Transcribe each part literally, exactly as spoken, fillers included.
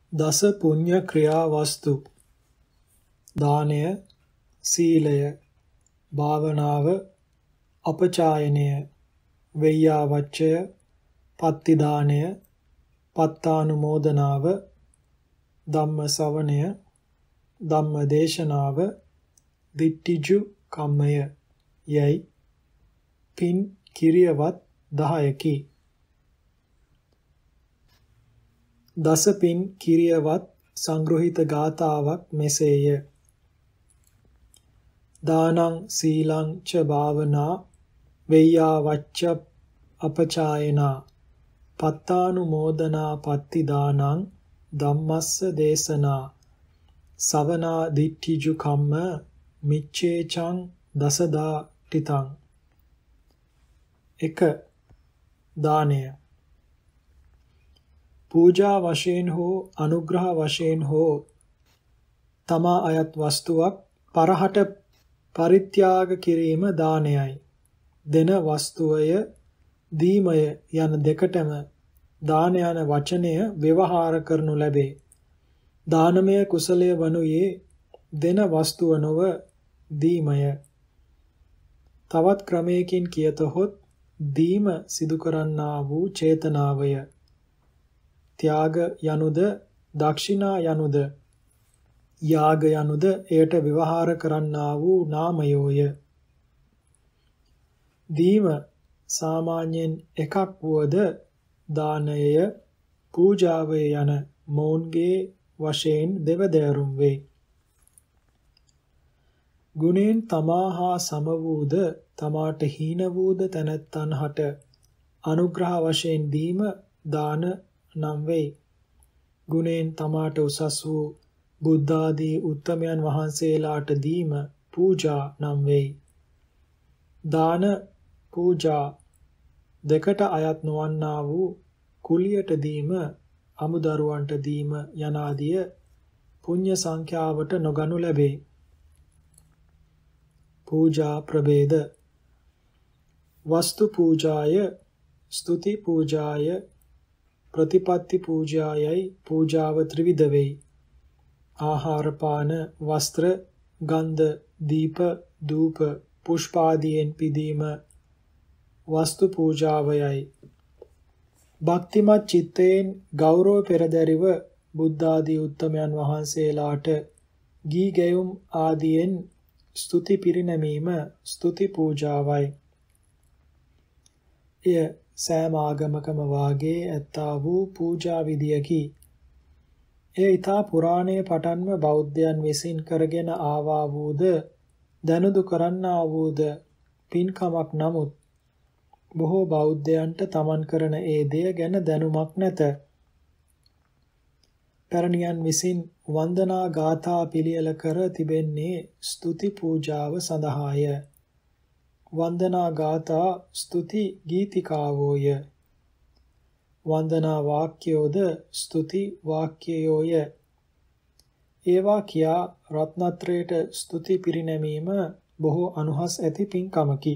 දස පුඤ්ඤ ක්‍රියා වස්තු දානය, සීලය, භාවනාව, අපචායනය, වෙය්‍යාවච්චය, පත්තිදානය, පත්තානුමෝදනාව, ධම්ම ශ්‍රවණය, ධම්ම දේශනාව, දිට්ඨිජු කම්මය යයි පින් කිරියවත් දහයකි. දස පින් කිරියවත් සංග්‍රහිත ගාථාවක් මෙසේය. දානං සීලං ච භාවනා වෙය්‍යාවච්ච අපචායනා පත්තානුමෝදනා පත්තිදානං ධම්මස්ස දේශනා සවනා දිට්ඨිජු කම්ම මිච්ඡේචං දසදා ටිතං. එක. දානය පූජා වශයෙන් හෝ අනුග්‍රහ වශයෙන් හෝ තමා අයත් වස්තුවක් පරහට පරිත්‍යාග කිරීම දානයයි. දෙන වස්තුවය දීමය යන දෙකටම දාන යන වචනය ව්‍යවහාර කරනු ලැබේ. දානමය කුසලය වනුයේ දෙන වස්තුව නොව දීමය. තවත් ක්‍රමයකින් කියතොත් දීම සිදු කරන්නා වූ චේතනාවය. ත්‍යාග යනුද දක්ෂිනා යනුද යාග යනුද එයට ව්‍යවහාර කරන්නා වූ නාමයෝය. දීම සාමාන්‍යයෙන් එකක් වුවද දානයය පූජාවය යන මොවුන්ගේ වශයෙන් දෙවදෑරුම් වේ. ගුණයෙන් තමා හා සම වූද තමාට හීන වූද තැනැත්තන් හට අනුග්‍රහ වශයෙන් දීම දාන නම් වෙයි. ගුණයෙන් තමාට උසස් වූ බුද්ධ ආදී උත්තමයන් වහන්සේලාට දීම පූජා නම් වෙයි. දාන පූජා දෙකට අයත් නොවන්නා වූ කුලියට දීම, අමුදරුවන්ට දීම යනාදිය පුණ්‍ය සංඛ්‍යාවට නොගනු ලැබේ. පූජා ප්‍රභේද වස්තු පූජාය, ස්තුති පූජාය, ප්‍රතිපත්ති පූජායයි පූජාව ත්‍රිවිධ වෙයි. ආහාර පාන, වස්ත්‍ර, ගන්ධ, දීප, ධූප, පුෂ්පාදියෙන් පිදීම වස්තු පූජාවයයි. භක්තිමත් චිත්තයෙන් ගෞරව පෙරදැරිව බුද්ධ ආදී උත්තමයන් වහන්සේලාට ගී ගැයුම් ආදියෙන් ස්තුති පිරිනැමීම ස්තුති පූජාවයි. එය සෑම ආගමකම වාගේ ඇත්තා වූ පූජා විධියකි. එය ඊතා පුරාණයේ පටන්ම බෞද්ධයන් විසින් කරගෙන ආවා වූද දනුදු කරන්නා වූද පින්කමක්. නමුත් බොහෝ බෞද්ධයන්ට තමන් කරන ඒ දෙය ගැන දැනුමක් නැත. පැරණියන් විසින් වන්දනා ගාථා පිළියෙල කර තිබෙන්නේ ස්තුති පූජාව සඳහාය. වන්දනා ගාථා ස්තුති ගීතිකාවෝය. වන්දනා වාක්‍යෝද ස්තුති වාක්‍යයෝය. ඒවා කියා රත්නත්‍රයට ස්තුති පිරිනැමීම බොහෝ අනුහස් ඇති පින්කමකි.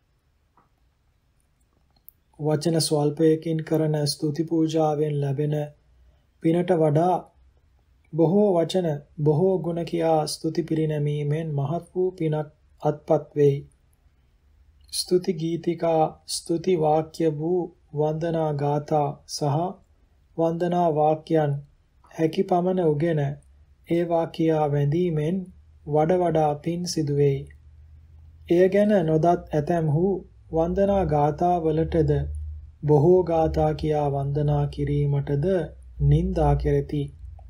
වචන ස්වල්පයකින් කරන ස්තුති පූජාවෙන් ලැබෙන පිනට වඩා බොහෝ වචන බොහෝ ගුණ කියා ස්තුති පිරිනැමීමෙන් මහත් වූ පිනක් අත්පත් වෙයි. ස්තුති ගීතිකා, ස්තුති වාක්‍ය වූ වන්දනා ගාථා සහ වන්දනා වාක්‍යයන් හැකි පමණ උගෙන ඒවා කියා වැඳීමෙන් වඩ වඩා පින් සිදු වෙයි. එය ගැන නොදත් ඇතැම්හු වන්දනා ගාථා වලටද බොහෝ ගාථා කියා වන්දනා කිරීමටද නින්දා කෙරෙති.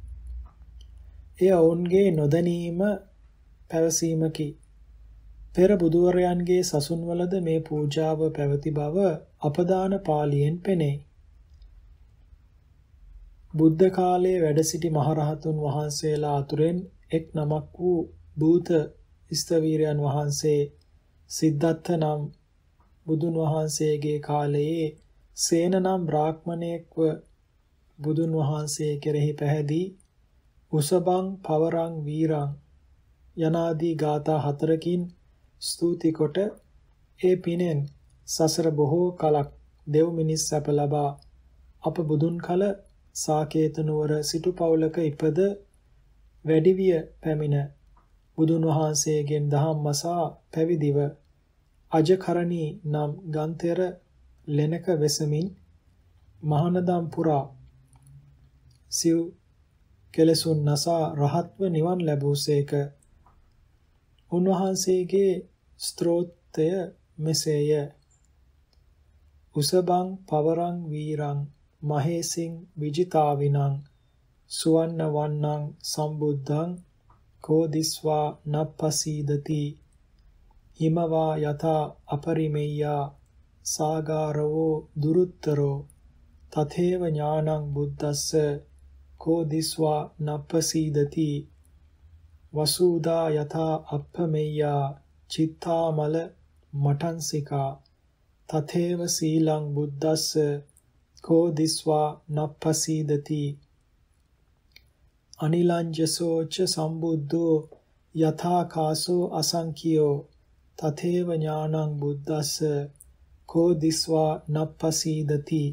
එය ඔවුන්ගේ නොදැනීම පැවසීමකි. පෙර බුදුවරයන්ගේ සසුන්වලද මේ පූජාව පැවති බව අපදාන පාළියෙන් පෙනේ. බුද්ධ කාලයේ වැඩ සිටි මහරහතුන් වහන්සේලා අතුරෙන් එක් නමක් වූ භූත ස්තවීරයන් වහන්සේ සිද්ධාර්ථ නම් බුදුන් වහන්සේගේ කාලයේ සේන නම් බ්‍රාහ්මණයෙක්ව බුදුන් වහන්සේ කෙරෙහි පැහැදී උසබං පවරං වීරං යනාදී ගාථා හතරකින් ස්තුති කොට ඒ පිනෙන් සසර බොහෝ කලක් දෙව් මිනිස් සැප ලබා අප බුදුන් කල සාකේත නුවර සිටු පවුලක ඉපද වැඩිවිය පැමිණ බුදුන් වහන්සේගෙන් දහම් අසා පැවිදිව අජකරණී නම් ගන්තර ලෙනක වෙසමින් මහානදම් පුරා සිව් කෙලසුන් නසා රහත්ව නිවන් ලැබූසේක. උන්වහන්සේගේ ස්තෝත්‍රය මෙසේය. උසබං පවරං වීරං මහේසින් විජිතාවිනං සුවන්න වන්නං සම්බුද්ධං කෝදිස්වා නප්පසීදති හිමවා යතා අපරිමෙය්‍යා සාගාරවෝ දුරුත්තරෝ තතේව ඥානං බුද්දස්ස කෝදිස්වා නප්පසීදති වසූදා යතා අප්පමෙය්‍යා චිත්තාමල මඨංසිකා තතේව සීලං බුද්දස්ස කෝදිස්වා නප්පසීදති අනිලංජසෝච සම්බුද්ධෝ යථා කාසෝ අසංඛියෝ තතේව ඥානං බුද්දස්ස කෝදිස්වා නප්පසීදති.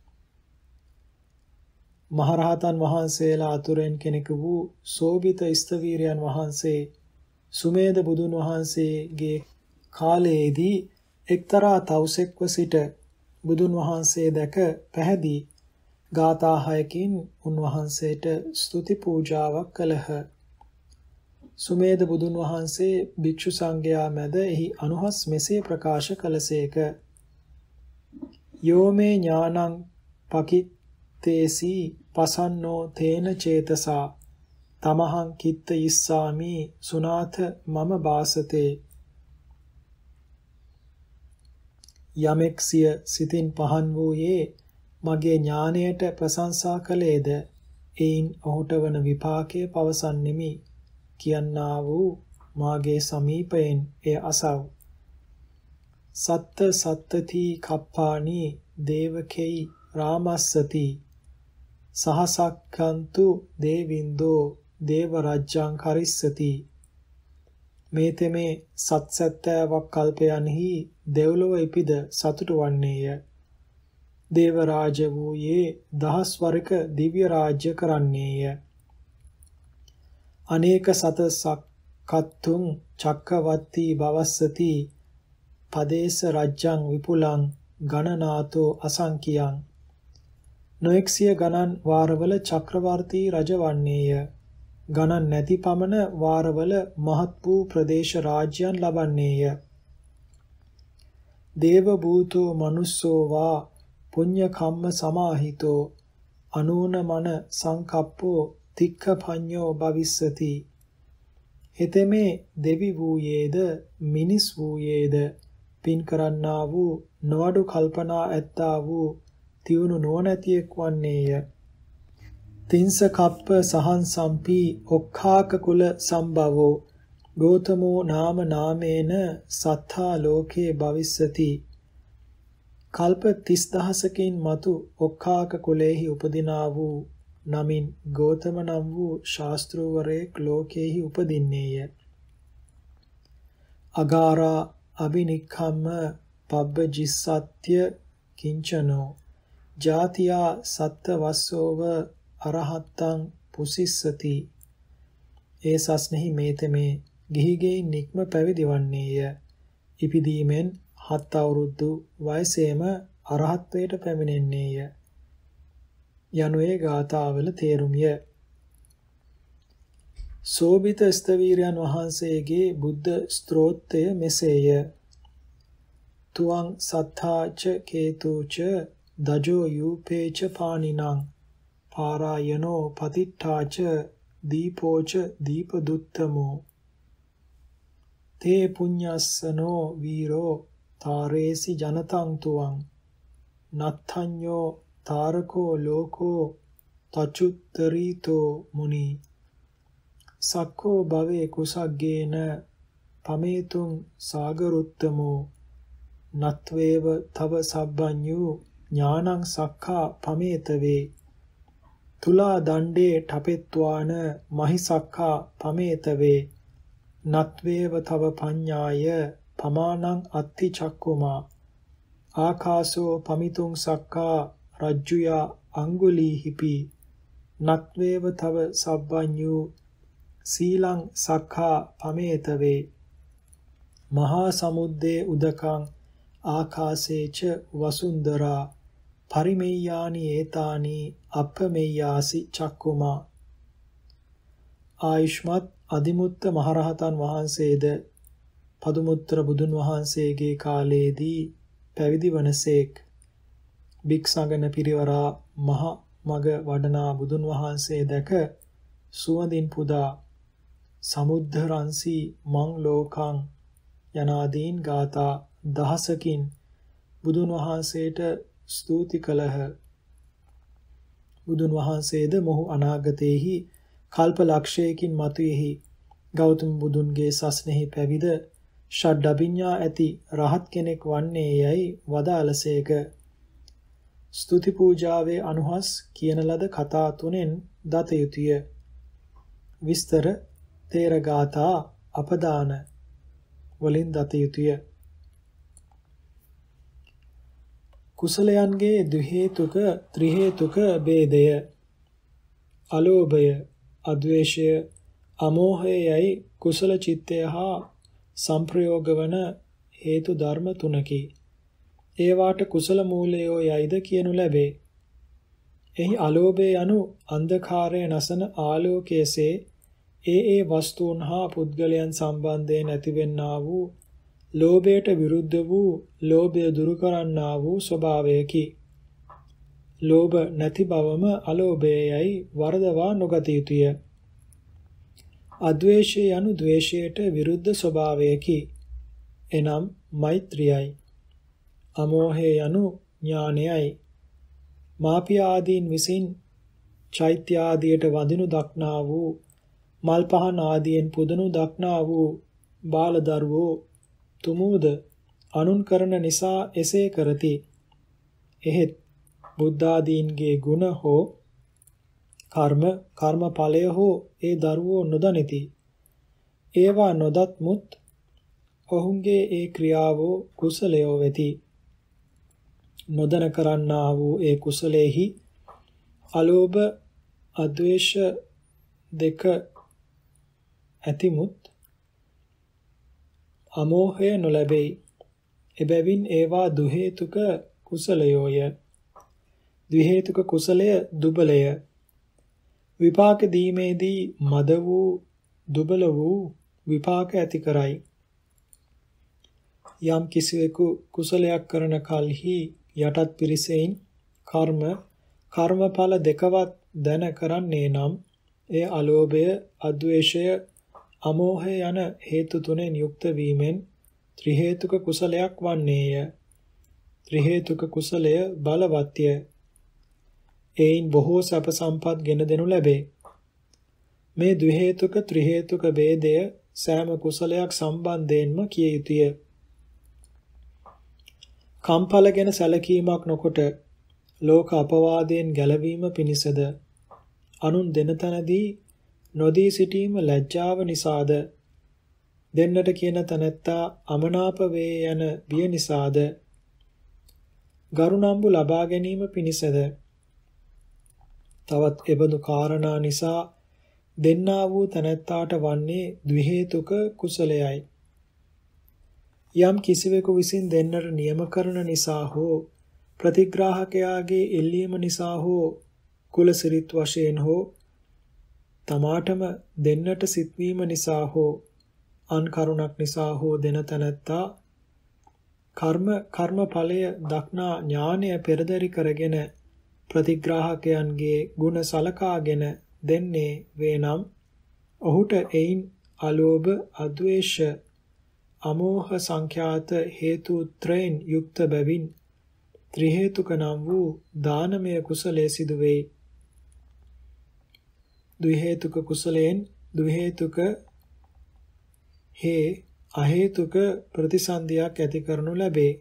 මහරහතන් වහන්සේලා අතුරෙන් කෙනෙකු වූ සෝභිත ස්තවීරයන් වහන්සේ සුමේද බුදුන් වහන්සේගේ කාලයේදී එක්තරා තවුසෙක්ව සිට බුදුන් වහන්සේ දැක පැහැදී ගාථා හයකින් උන්වහන්සේට ස්තුති පූජාවක් කළහ. සුමේද බුදුන් වහන්සේ භික්ෂු සංඝයා මැද එහි අනුහස් මෙසේ ප්‍රකාශ කළසේක. යෝමේ ඥානං පකිත්තේසි පසන්නෝ තේන චේතසා තමහං කිත්ත ඉස්සාමි සුනාත මම බාසතේ. යමෙක් සිය සිතින් පහන් වූයේ මගේ ඥානයට ප්‍රශංසා කළේද එයින් ඔහුට වන විපාකය පවසන්නෙමි කියන්නා වූ මාගේ සමීපයෙන් එය අසව්. සත්ත සත්තති කප්පානි දේවකෙයි රාමස්සති සහසක්ඛන්තු දේවින්දෝ දේව රජ්ජං කරිස්සති. මේ තෙමේ සත්සත්ත්‍යාවක් කල්පයන්හි දෙව්ලොව ඉපිද සතුටු වන්නේය. දේව රාජ වූයේ දහස් වරක දිව්‍ය රාජ්‍ය කරන්නේය. අනේක සත සක්කත්තුං චක්කවත්ති භවස්සති පදේශ රජ්ජං විපුලං ගණනාතෝ අසංකියං. නොඑක්සිය ගණන් වාරවල චක්‍රවර්ති රජවන්නේය. ගණන් නැති පමණ වාරවල මහත් වූ ප්‍රදේශ රාජ්‍යයන් ලබන්නේය. දේව භූතෝ මනුස්සෝ වා පුඤ්ඤ කම්ම සමාහිතෝ අනූන මන සංකප්පෝ තික්ඛ පඤ්ඤෝ භවිස්සති. හෙතෙමේ දෙවි වූයේද මිනිස් වූයේද පින් කරන්නා වූ නොඅඩු කල්පනා ඇත්තා වූ තියුණු නොනැතියෙක් වන්නේය. තින්ස කප්ප සහන් සම්පි ඔක්ඛාක කුල සම්භවෝ ගෝතමෝ නාම නාමේන සත්තා ලෝකේ භවිස්සති. කල්ප තිස් දහසකින් මතු ඔක්ඛාක කුලේහි උපදිනා වූ නමින් ගෝතම නම් වූ ශාස්ත්‍රවරයෙක් ලෝකේහි උපදින්නේය. අගාරා අබිනික්ඛම්ම පබ්බජිස්සත්‍ය කිංචනෝ ජාතියා සත්ත වස්සෝව අරහත්තං පුසිස්සති. ඒ සස්නෙහි මේතමේ ගිහිගෙයින් නික්ම පැවිදි වන්නේය. ඉපිදීමෙන් හත් අවුරුදු වයසේම අරහත්වයට පැමිණෙන්නේය. යනුවේ ගාථාවල තේරුමිය. සෝභිත ස්තවීරයන් වහන්සේගේ බුද්ධ ස්තෝත්‍රය මෙසේය. තුවං සත්තාච කේතුච දජෝ යූපේච පානිනං පාරායනෝ පතිට්ඨාච දීපෝච දීපදුත්තමෝ තේ පුඤ්ඤස්සනෝ වීරෝ තාරේසි ජනතං තුවං නත්තඤ්ඤෝ තාරකෝ ලෝකෝ තචුත්තරීතෝ මුනි සක්කෝ භවේ කුසග්ගේන පමේතුං සාගරුත්තමෝ නත්වේව තව සබ්බඤ්ඤු ඥානං සක්ඛා පමේතවේ තුලා දණ්ඩේ ඨපෙත්වාන මහිසක්ඛා පමේතවේ නත්වේව තව පඤ්ඤාය පමානං අත්ති චක්කුමා ආකාසෝ පමිතුං සක්ඛා රජ්ජුයා අංගුලීහිපි නත්වේව තව සබ්බඤ්ඤු සීලං සක්ඛා පමේතවේ මහා සමුද්දේ උදකං ආකාසේච වසුන්දරා පරිමෙය්‍යානි ඒතානි අප්පමෙය්‍යාසි චක්කුමා. ආයුෂ්මත් අදිමුත්ත මහරහතන් වහන්සේද පදුමුත්‍ර බුදුන් වහන්සේගේ කාලයේදී පැවිදි වනසේක්. භික්ෂුසගන පිරිවරා මහ මග වඩනා බුදුන් වහන්සේ දැක සුවඳින් පුදා සමුද්ධරංසි මං ලෝකං යනාදීන් ගාථා දහසකින් බුදුන් වහන්සේට ස්තුති කළහ. බුදුන් වහන්සේද මොහු අනාගතයේහි කල්ප ලක්ෂයකින් මතුයෙහි ගෞතම බුදුන්ගේ සස්නෙහි පැවිද ෂඩ්අභිඥා ඇති රහත් කෙනෙක් වන්නේ යයි වදාළසේක. ස්තුති පූජාවේ අනුහස් කියන ලද කතා තුනෙන් දත යුතුය. විස්තර තේර ගාථා අපදාන වලින් දත යුතුය. කුසලයන්ගේ ද්විහේතුක ත්‍රිහේතුක ભેදය අලෝභය අද්වේෂය අමෝහය යයි කුසල චිත්තය හා සංප්‍රයෝග වන හේතු ධර්ම තුනකි. ඒවාට කුසල මූලයෝ යයිද කියනු ලැබේ. එහි අලෝභය යනු අන්ධකාරය නසන ආලෝකයේසේ ඒ ඒ වස්තුන් හා පුද්ගලයන් සම්බන්ධයෙන් ඇතිවෙන්නා වූ ලෝභයට විරුද්ධ වූ ලෝභය දුරු කරන්නා වූ ස්වභාවයකි. ලෝභ නැති බවම අලෝභයයි වරදවා නොගත යුතුය. අද්වේෂය යනු ද්වේෂයට විරුද්ධ ස්වභාවයකි. එනම් මෛත්‍රියයි. අමෝහය යනු ඥානයයි. මාපිය ආදීන් විසින් චෛත්‍ය ආදියට වඳිනු දක්නා වූ මල් පහන් ආදියෙන් පුදනු දක්නා වූ බාල දරුවෝ තුමූද අනුන් කරන නිසා එසේ කරති. එහෙත් බුද්ධාදීන්ගේ ගුණ හෝ කර්ම කර්මඵලය හෝ ඒ දරුවෝ නොදනිති. ඒවා නොදත් මුත් ඔවුන්ගේ ඒ ක්‍රියාවෝ කුසලයෝ වෙති. නොදන කරන්නා වූ ඒ කුසලෙහි අලෝභ අද්වේෂ දෙක ඇතිමුත් අමෝහය නොලැබෙයි. එබැවින් ඒවා දුහේතුක කුසලයෝය. ද්විහේතුක කුසලය දුබලය. විපාක දීමේදී මද වූ දුබල වූ විපාක ඇති කරයි. යම් කිසිවෙකු කුසලයක් කරන කලෙහි යටත් පිරිසෙයින් කර්ම කර්මඵල දෙකවත් දැන කරන්නේ නම් එය අලෝභය අද්වේෂය අමෝහය යන හේතු තුනෙන් යුක්ත වීමෙන් ත්‍රි හේතුක කුසලයක් වන්නේය. ත්‍රි හේතුක කුසලය බලවත්ය. එයින් බොහෝ සැප සම්පත් ගෙන දෙනු ලැබේ. මේ ද්වි හේතුක ත්‍රි හේතුක ભેදය සෑම කුසලයක් සම්බන්ධයෙන්ම කිය යුතුය. කම්ඵල ගැන සැලකීමක් නොකොට ලෝක අපවාදයෙන් ගැලවීම පිණිසද අනුන් දෙන තැනදී නොදී සිටීම ලැජ්ජාව නිසාද දෙන්නට කියන තැනැත්තා අමනාප වේ යන බිය නිසාද ගරුණම්බු ලබා ගැනීම පිණිසද තවත් එබඳු කාරණා නිසා දෙන්නා වූ තැනැත්තාට වන්නේ ද්වි හේතුක කුසලයයි. යම් කිසිවෙකු විසින් දෙන්නට නියම කරන නිසා හෝ ප්‍රතිග්‍රාහකයාගේ එල්ලීම නිසා හෝ කුලසිරිත් වශයෙන් හෝ තමාටම දෙන්නට සිත්වීම නිසා හෝ අන් කරුණක් නිසා හෝ දෙන තැනැත්තා කර්ම කර්මඵලය දක්නා ඥානය පෙරදරි කරගෙන ප්‍රතිග්‍රාහකයන්ගේ ගුණ සලකාගෙන දෙන්නේ වේනම් ඔහුට එයින් අලෝභ අද්වේෂ අමෝහ සංඛ්‍යාත හේතු ත්‍රයෙන් යුක්ත බැවින් ත්‍රි හේතුක නම් වූ දානමය කුසලයේ සිදු වෙයි. ද්වි හේතුක කුසලයෙන් ද්වි හේතුක හේ අහේතුක ප්‍රතිසන්දියක් ඇති කරනු ලැබේ.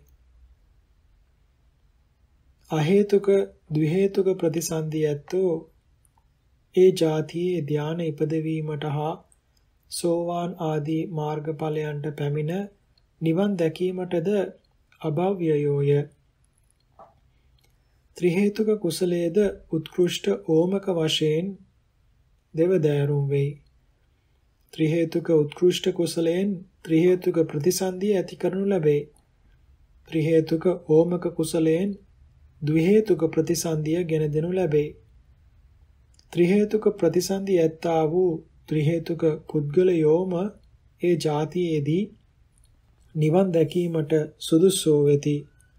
අහේතුක ද්වි හේතුක ප්‍රතිසන්දිය ඇත්තෝ ඒ જાතියේ ධානය ඉපදවීමට හා සෝවාන් ආදී මාර්ගඵලයන්ට පැමිණ නිවන් දැකීමටද අභව්‍යයෝය. ත්‍රි හේතුක කුසලයේද උත්කෘෂ්ඨ ඕමක වශයෙන් දෙවදෑරුම් වෙයි. ත්‍රි හේතුක උත්කෘෂ්ඨ කුසලයෙන් ත්‍රි හේතුක ප්‍රතිසන්දිය ඇති කරනු ලැබේ. ත්‍රි හේතුක ඕමක කුසලයෙන් ද්වි හේතුක ප්‍රතිසන්දිය ගෙන දෙනු ලැබේ. ත්‍රි හේතුක ප්‍රතිසන්දිය ඇත්තා වූ ත්‍රි හේතුක පුද්ගලයෝම ඒ જાතියේදී නිවන් දැකීමට සුදුසු වෙති.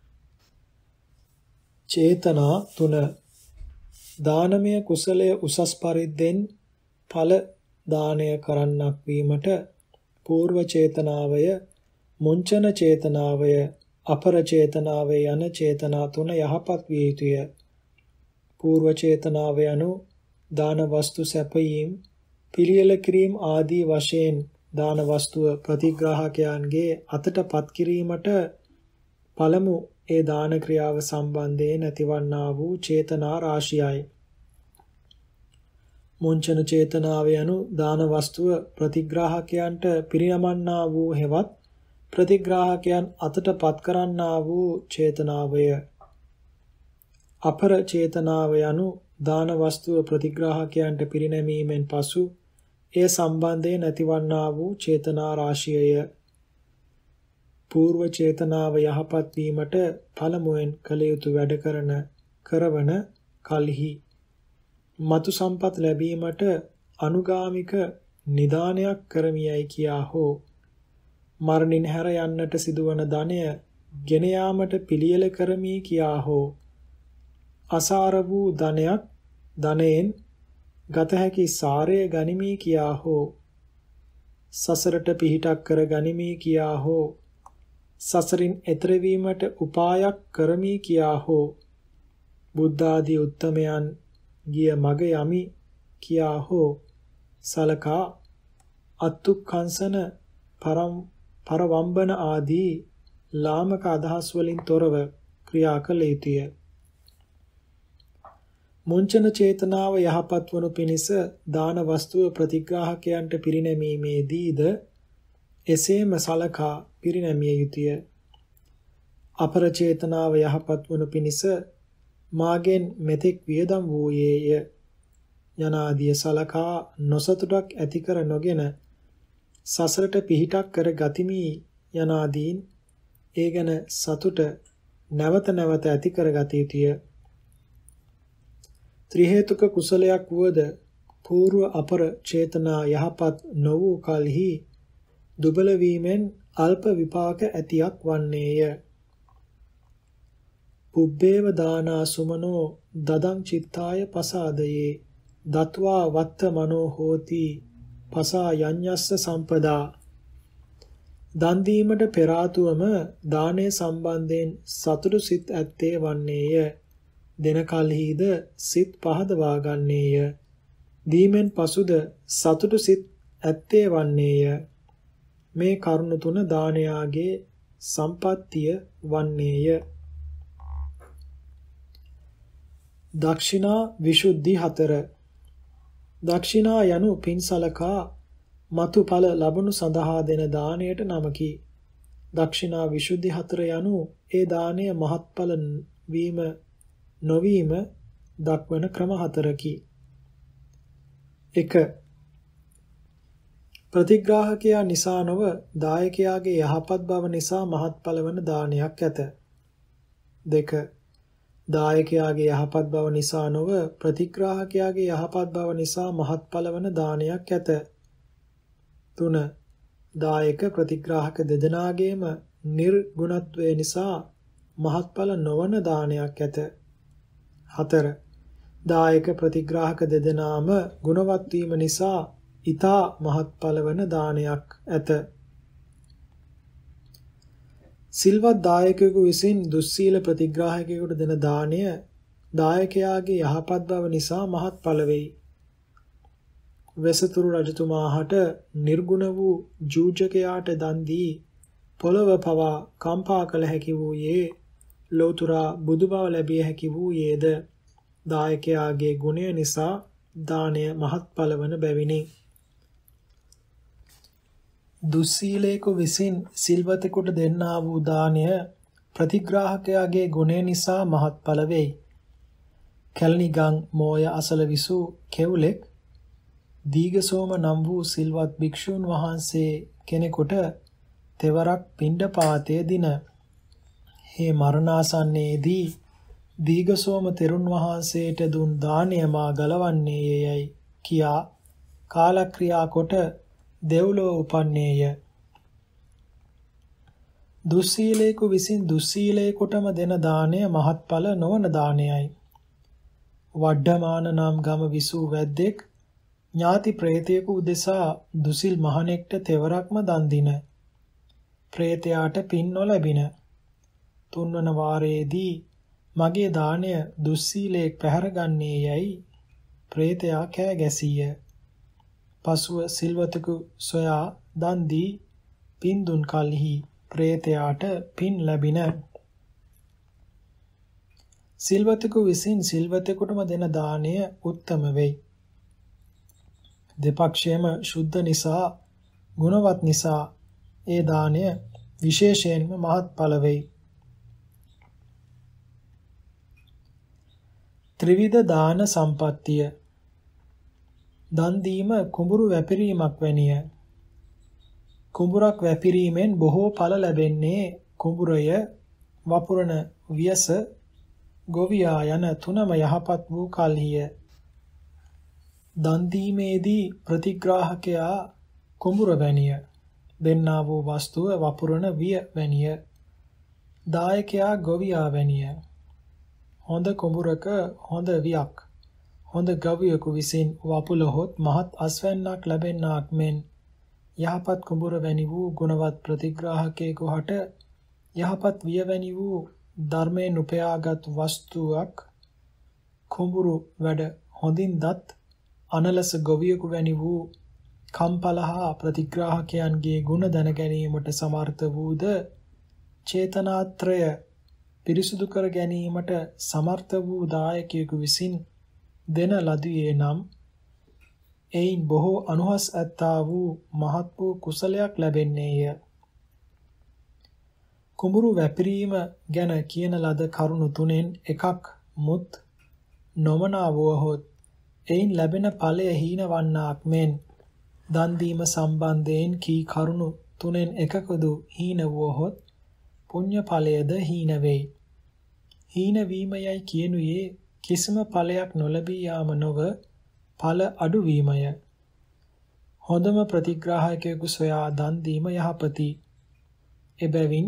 චේතනා තුන. දානමය කුසලය උසස් පරිද්දෙන් ඵල දානය කරන්නක් වීමට పూర్ව චේතනාවය, මුංචන චේතනාවය, අපර චේතනාවය යන චේතනා තුන යහපත් විය යුතුය. పూర్ව චේතනාව යනු දාන වස්තු සැපයීම, පිළියෙල කිරීම ආදී වශයෙන් දාන වස්තුව ප්‍රතිග්‍රාහකයන්ගේ අතටපත් කිරීමට පළමු ඒ දාන ක්‍රියාව සම්බන්ධයෙන් ඇතිවන්නා වූ චේතනා රාශියයි. මුංචන චේතනාව යනු දාන වස්තුව ප්‍රතිග්‍රාහකයන්ට පිරිනමන්නා වූ හෙවත් ප්‍රතිග්‍රාහකයන් අතටපත් කරන්නා වූ චේතනාවය. අපර චේතනාව යනු දාන වස්තුව ප්‍රතිග්‍රාහකයන්ට පිරිනැමීමෙන් පසු එය සම්බන්ධයෙන් ඇතිවන්නා වූ චේතනා රාශියය. పూర్ව චේතනාව යහපත් වීමට පළමුවෙන් කළ යුතු වැඩ කරන කරවන කල්හි මතු සම්පත් ලැබීමට අනුගාමික නිදානයක් කරමියයි කියා හෝ මරණින් හැර යන්නට සිදුවන ධනය ගෙන යාමට පිළියෙල කරමි කියා හෝ අසාර වූ ධනයක් ධනයෙන් ගත හැකි සාරය ගනිමි කියා හෝ සසරට පිහිටක් කර ගනිමි කියා හෝ සසරින් එතර වීමට උපායක් කරමි කියා හෝ බුද්ධ ආදී උත්තමයන් ගිය මග යමි කියා හෝ සලකා අත්තුක්ඛංසන පරම් පරවම්බන ආදී ලාමක අදහස් වලින් තොරව ක්‍රියා කළ යුතුය. මුංචන චේතනාව යහපත් වනු පිණිස දාන වස්තුව ප්‍රතිග්‍රාහකයන්ට පිරිනැමීමේදීද එසේම සලකා පිරිනැමිය යුතුය. අපර චේතනාව යහපත් වනු පිණිස මාගෙන් මෙතෙක් වියදම් වූයේය යනාදිය සලකා නොසතුටක් ඇති කර නොගෙන සසරට පිහිටක් කර ගතිමි යනාදීන් ඒ ගැන සතුට නැවත නැවත ඇති කර ගත යුතුය. ත්‍රි හේතුක කුසලයක් වුවද పూర్ව අපර චේතනා යහපත් නො වූ කලෙහි දුබල වීමෙන් අල්ප විපාක ඇතියක් වන්නේය. පුබ්බේව දානා සුමනෝ දදං චිත්තාය පසාදයේ දත්වා වත්ත මනෝ හෝති පසා යඤ්ඤස්ස සම්පදා. දන් දීමට පෙර ආතුවම දානය සම්බන්ධයෙන් සතුටු සිත් ඇත්තේ වන්නේය. දෙන කලෙහිද සිත් පහදවා ගන්නේය. දීමෙන් පසුද සතුටු සිත් ඇත්තේ වන්නේය. මේ කරුණ තුන දානයාගේ සම්පත්තිය වන්නේය. දක්ෂිනා විසුද්ධි හතර. දක්ෂිනා යනු පින්සලකා මතු ඵල ලැබුණු සඳහා දෙන දාණයට නමකි. දක්ෂිනා විසුද්ධි හතර යනු ඒ දාණය මහත්ඵල වීම නොවීම දක්වන ක්‍රම හතරකි. එක. ප්‍රතිග්‍රාහකයා නිසා නොව දායකයාගේ යහපත් බව නිසා මහත්ඵල වන දානයක් ඇත. දෙක. දායකයාගේ යහපත් බව නිසා නොව ප්‍රතිග්‍රාහකයාගේ යහපත් බව නිසා මහත්ඵල වන දානයක් ඇත. තුන. දායක ප්‍රතිග්‍රාහක දෙදෙනාගේම නිර්ගුණත්වය නිසා මහත්ඵල නොවන දානයක් ඇත. හතර. දායක ප්‍රතිග්‍රාහක දෙදෙනාම ගුණවත් වීම නිසා ඊතා මහත්ඵල වන දානයක් ඇත. සිල්වත් දායකයෙකු විසින් දුස්සීල ප්‍රතිග්‍රාහකයෙකුට දෙන දාණය දායකයාගේ යහපත් බව නිසා මහත්ඵල වෙයි. වෙසතුරු රජතුමාට නිර්ගුණ වූ ජූජකයාට දන් දී පොළව පවා කම්පා කළ හැකි වූයේ ලෝතුරා බුදු බව ලැබිය හැකි වූයේද දායකයාගේ ගුණය නිසා දාණය මහත්ඵල වන බැවිනි. දුස්සීලයෙකු විසින් සිල්වතෙකුට දෙන්නා වූ දාණය ප්‍රතිග්‍රාහකයාගේ ගුණය නිසා මහත්ඵල වෙයි. කැලණිගම් මෝය අසල විසූ කෙවුලෙක් දීඝසෝම නම් වූ සිල්වත් භික්ෂූන් වහන්සේ කෙනෙකුට තෙවරක් පිණ්ඩපාතයේ දින හේ මරණාසන්නයේදී දීඝසෝම තෙරුන් වහන්සේට දුන් දානය මා ගලවන්නේ යයි කියා කාලක්‍රියා කොට දෙව්ලොව උපන්නේය. දුස්සීලේකු විසින් දුස්සීලේකුටම දෙන දානය මහත්ඵල නොවන දානයයි. වඩ්ඩමාන නම් ගම විසූ වැද්දෙක් ඥාති ප්‍රේතයෙකු උදෙසා දුසිල් මහණෙක්ට තෙවරක්ම දන් දින. ප්‍රේතයාට පින් නොලැබින. තුන්වන වාරයේදී මගේ දාණය දුස්සීලේක් පැහැරගන්නේ යයි ප්‍රේතයා කෑ ගැසීය. පසුව සිල්වතෙකු සොයා දන් දී පින් දුන් කලෙහි ප්‍රේතයාට පින් ලැබින. සිල්වතෙකු විසින් සිල්වතෙකුටම දෙන දාණය උත්තම වෙයි. දෙපක්ෂයේම ශුද්ධ නිසා ගුණවත් නිසා ඒ දාණය විශේෂයෙන්ම මහත්ඵල වෙයි. ත්‍රිවිධ දාන සම්පත්තිය දන් දීම කුඹුරු වැපිරීමක් වැනිය. කුඹුරක් වැපිරීමෙන් බොහෝ ඵල ලැබෙන්නේ කුඹුරය, වපුරන වියස, ගොවියා යන තුනම යහපත් වූ කල්හිය. දන් දීමේදී ප්‍රතිග්‍රාහකයා කුඹුර වැනිය. දෙන්නා වූ වස්තුව වපුරන විය වැනිය. දායකයා ගොවියා වැනිය. හොඳ කුඹුරක හොඳ වියක් හොඳ ගවියෙකු විසින් වපුලහොත් මහත් අස්වැන්නක් ලැබෙන්නාක් මෙන් යහපත් කුඹුර වැනි වූ ගුණවත් ප්‍රතිග්‍රාහකයෙකු හට යහපත් විය වැනි වූ ධර්මයෙන් උපයාගත් වස්තුවක් කුඹුරු වැඩ හොඳින් දත් අනලස ගොවියෙකු වැනි වූ කම්පල හා ප්‍රතිග්‍රාහකයන්ගේ ගුණ දැන ගැනීමට සමර්ථ වූද චේතනාත්‍රය පිරිසුදු කර ගැනීමට සමර්ථ වූ දායකයෙකු විසින් දෙන ලදුවේ නම් එයින් බොහෝ අනුහස් ඇත්තා වූ මහත් වූ කුසලයක් ලැබෙන්නේය. කුඹුරු වැපිරීම ගැන කියන ලද කරුණු තුනෙන් එකක් මුත් නොමනා වූහොත් එයින් ලැබෙන ඵලය හීන වන්නාක් මෙන් දන් දීම සම්බන්ධයෙන් කී කරුණු තුනෙන් එකකදු හීන වූහොත් පුණ්‍ය ඵලයද හීන වෙයි. හීන වීමයයි කියනුයේ කිසිම ඵලයක් නොලැබී යාම නොව ඵල අඩු වීමය. හොඳම ප්‍රතිග්‍රාහකයෙකු සොයා දන් දීම යහපති. එබැවින්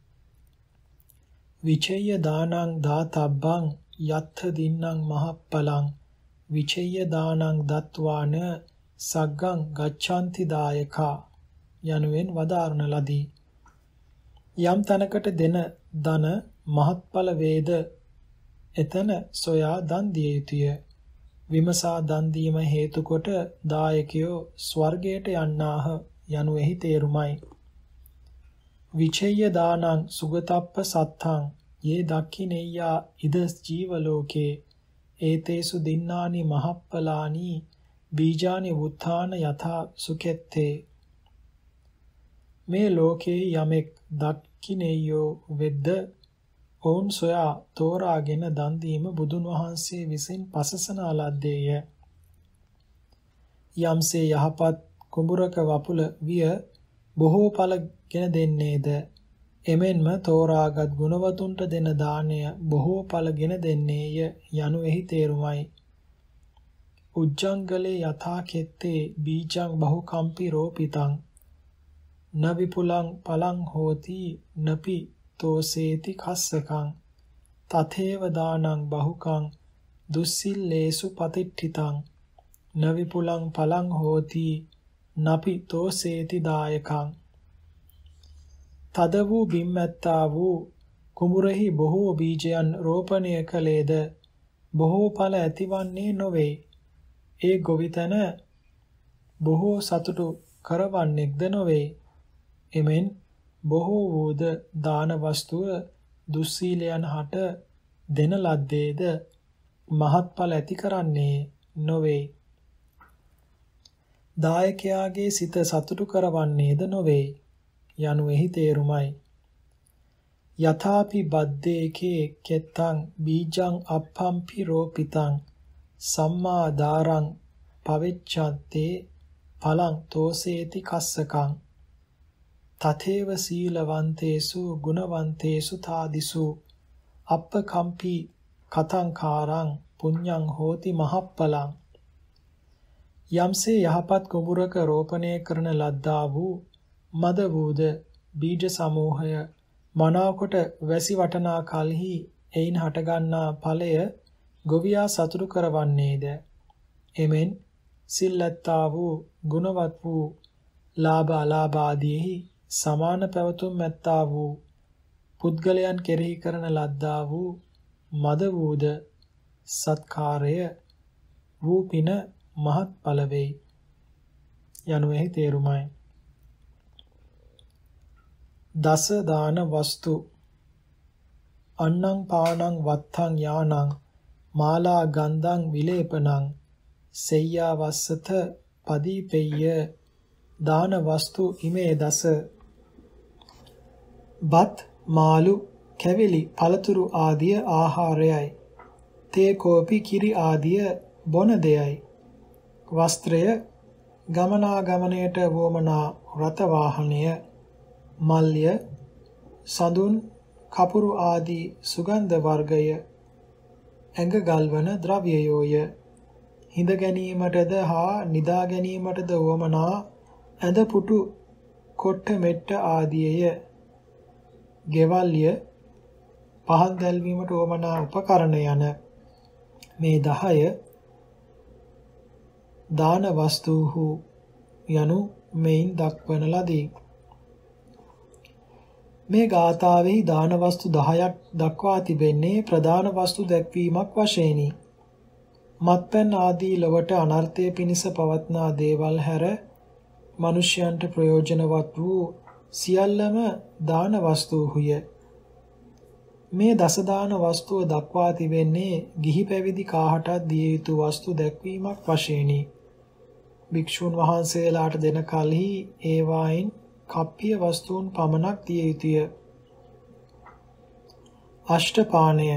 විචේය දානං දාතබ්බං යත්ථ දින්නම් මහප්පලං විචේය දානං දත්වාන සග්ගං ගච්ඡanti දායකා යනුවෙන් වදාරන ලදී. යම් තැනකට දෙන දන මහත්ඵල වේද එතන සොයා දන් දිය යුතුය. විමසා දන් දීම හේතු කොට දායකයෝ ස්වර්ගයට යන්නාහ යනුෙහි තේරුමයි. විචේය දානං සුගතප්ප සත්තං යේ දක්ඛිනෙය්‍යා ඉද ජීව ලෝකේ ඒතේසු දින්නානි මහප්පලානි බීජානි වුත්ථාන යථා සුකෙත්තේ. මේ ලෝකේ යමෙක් දක්ඛිනෙය්‍යෝ වෙද්ද ඔවුන් සොයා තෝරාගෙන දන් දීම බුදුන් වහන්සේ විසින් පසසනා ලද්දේය. යම්සේ යහපත් කුඹුරක වපුල විය බොහෝ ඵල ගෙන දෙන්නේද එමෙන්ම තෝරාගත් ගුණවතුන්ට දෙන දාණය බොහෝ ඵල ගෙන දෙන්නේය යනු එහි තේරුමයි. උජ්ජංගලේ යථා කෙත්තේ බීජං බහුකම්පි රෝපිතං න විපුලං පලං හෝති නපි තෝසේති කස්සකං තතේව දානං බහුකං දුස්සිල්ලේසු පතිට්ඨිතං න විපුලං පලං හෝති නපි තෝසේති දායකං. තද වූ බිම්මැත්තා වූ කුඹුරෙහි බොහෝ බීජයන් රෝපණය කළේද බොහෝ ඵල ඇතිවන්නේ නොවේ. ඒ ගොවිතැන බොහෝ සතුටු කරවන්නේක්ද නොවේ. එමෙන් බොහෝ වූද දාන වස්තුව දුස්සීලයන් හට දෙන ලද්දේද මහත්ඵල ඇති කරන්නේ නොවේ. දායකයාගේ සිත සතුටු කරවන්නේද නොවේ යනු එහි තේරුමයි. යථාපි බද්දේකේ කෙත්තං බීජං අප්පම්පි රෝපිතං සම්මා දාරං පවෙච්ඡත්තේ පලං තෝසේති කස්සකං තතේව සීලවන්තේසු ගුණවන්තේසු තාදිසු අප්පකම්පි කතංකාරං පුඤ්ඤං හෝති මහප්පලං. යම්සේ යහපත් කුඹුරක රෝපණය කරන ලද්දා වූ මද වූද බීජ සමූහය මනාකොට වැසි වටනා කලෙහි එයින් හටගන්නා ඵලය ගොවියා සතුටු කරවන්නේද. එමෙන් සිල්ලත්තා වූ ගුණවත් වූ ලාභ අලාභ ආදීෙහි සමාන පැවතුම් ඇත්තා වූ පුද්ගලයන් කෙරෙහි කරන ලද්දා වූ මද වූද සත්කාරය වූ පින මහත් ඵල වෙයි යනුෙහි තේරුමයි. දස දාන වස්තු අන්නං පානං වත්තං යානං මාලා ගන්ධං විලේපනං සෙය්‍යා වස්සත පදීපෙය්‍ය දාන වස්තු ඉමේ දස. බත් මාළු කැවිලි පළතුරු ආදිය ආහාරයයි. තේ කෝපි කිරි ආදිය බොන දෙයයි. වස්ත්‍රය ගමනාගමනයට වොමනා රත වාහනය මල්ය සඳුන් කපුරු ආදී සුගන්ධ වර්ගය ඇඟ ගල්වන ද්‍රව්‍යයෝය. හිඳ ගැනීමටද හා නිදා ගැනීමටද වොමනා ඇඳ පුටු කොට්ට මෙට්ට ආදියය. ගෙවල්ය පහන් දැල්වීමට වොමනා උපකරණ යන මේ දහය දාන වස්තුහු යනු මෙයින් දක්වන ලදී. මේ ගාථාවෙහි දාන වස්තු දහයක් දක්වා තිබෙන්නේ ප්‍රධාන වස්තු දැක්වීමක් වශයෙනි. මත්පැන් ආදී ලොවට අනර්ථය පිණිස පවත්නා දේවල් හැර මනුෂ්‍යයන්ට ප්‍රයෝජනවත් වූ සියල්ලම දාන වස්තුහුය. මේ දස දාන වස්තුව දක්වා තිබෙන්නේ ගිහි පැවිදි කාහටත් දිය යුතු වස්තු දැක්වීමක් වශයෙනි. භික්ෂුන් වහන්සේලාට දෙන කලෙහි ඒවායින් කප්පිය වස්තුන් පමණක් දිය යුතුය. අෂ්ටපානය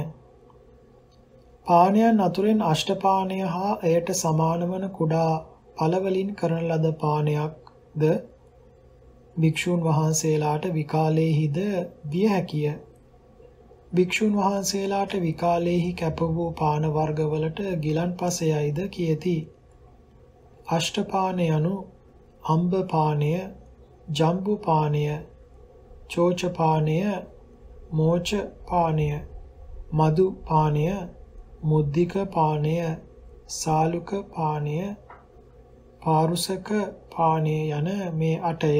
පානයන් අතුරෙන් අෂ්ටපානය හා එයට සමාන වන කුඩා පළවලින් කරන ලද පානයක්ද භික්ෂුන් වහන්සේලාට විකාලයේහිද දිය හැකිය. භික්ෂුන් වහන්සේලාට විකාලයේහි කැප වූ පාන වර්ගවලට ගිලන්පසයයිද කියති. අෂ්ටපාන යනු අම්බ පානය, ජම්බු පානය, චෝච පානය, මෝච පානය, මදු පානය, මුද්දික පානය, සාලුක පානය, පාරුසක පානය යන මේ අටය.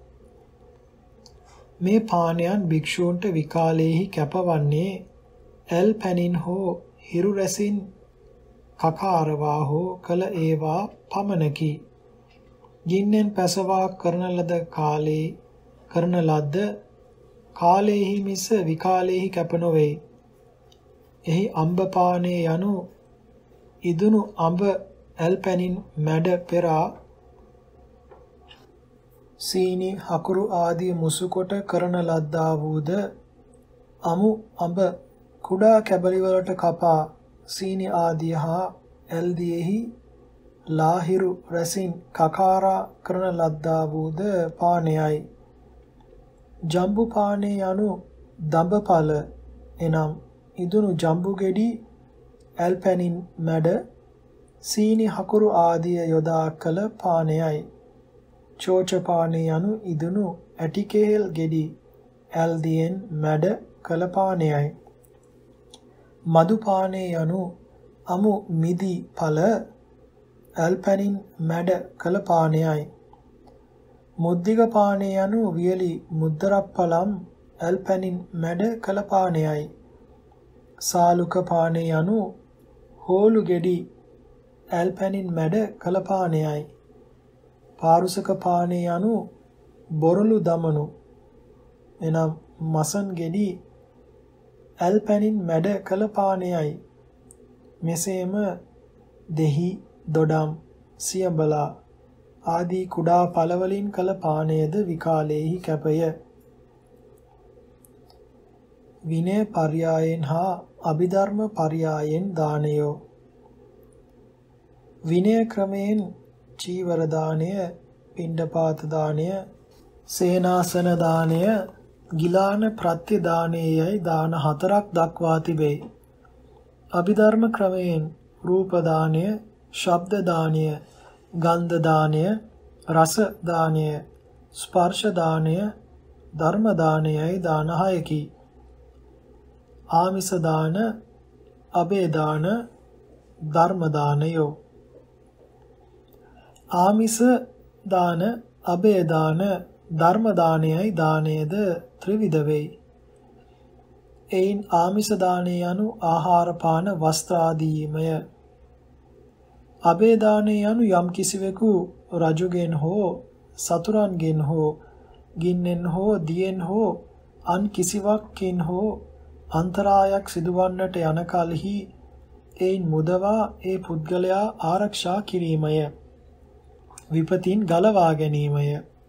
මේ පානයන් භික්ෂූන්ට විකාලයේහි කැපවන්නේ ඇල් පැනින් හෝ හිරු රැසින් කකාරවා හෝ කළ ඒවා පමණකි. ගින්නෙන් පැසවා කරන ලද කාලේ කරන ලද්ද කාලයේහි මිස විකාලයේහි කැප නොවේ. එහි අම්බ පානය යනු ඉදුණු අඹ ඇල් පැනින් මැඩ පෙරා සීනි හකුරු ආදී මුසුකොට කරන ලද්දා වූද අමු අඹ කුඩා කැබලි වලට කපා සීනි ආදී හා ඇල්දියෙහි ලාහිරු රැසින් කකාරා කරන ලද්දා වූද පානයයි. ජම්බු පානය යනු දඹපල එනම් ඉදුණු ජම්බු ගෙඩි ඇල් පැනින් මැඩ සීනි හකුරු ආදිය යොදා කළ පානයයි. චෝච පානය යනු ඉදුණු ඇටිකේල් ගෙඩි ඇල්දියෙන් මැඩ කළ පානයයි. මදු පානය යනු අමු මිදි ඵල ඇල් පැනින් මැඩ කළ පානයයි. මුද්දික පානය යනු වියලි මුද්දරප්පලම් ඇල් පැනින් මැඩ කළ පානයයි. සාලුක පානය යනු හෝලු ගෙඩි ඇල් පැනින් මැඩ කළ පානයයි. පාරුසක පානය යනු බොරළු දමනු එනම් මසන් ගෙඩි ඇල් පැනින් මැඩ කළ පානයයි. මෙසේම දෙහි දොඩම් සියඹලා ආදී කුඩා පළවලින් කළ පානයද විකාලයේහි කැපය. විනය පර්යායෙන් හා අභිධර්ම පර්යායෙන් දානයෝ. විනය ක්‍රමයෙන් චීවර දානය, පිණ්ඩපාත දානය, සේනාසන දානය, ගිලාන ප්‍රත්‍ය දානයයි දාන හතරක් දක්වා තිබේ. අභිධර්ම ක්‍රමයෙන් රූප දානය, ශබ්ද දානය, ගන්ධ දානය, රස දානය, ස්පර්ශ දානය, ධර්ම දානයයි දාන හයකි. ආමිස දාන, අබේ දාන, ධර්ම දානයෝ. ආමිස දාන, අබේ දාන, ධර්ම දානයයි දානයද ත්‍රිවිධ වෙයි. එයින් ආමිස දානය යනු ආහාර පාන වස්ත්‍ර ආදීමය. අබේ දානය යනු යම් කිසිවෙකු රජුගෙන් හෝ සතුරන්ගෙන් හෝ ගින්නෙන් හෝ දියෙන් හෝ අන් කිසිවක්කින් හෝ අන්තරායක් සිදුවන්නට යන කලෙහි එයින් මුදවා ඒ පුද්ගලයා ආරක්ෂා කිරීමය. විපතින් ගලවා ගැනීමය.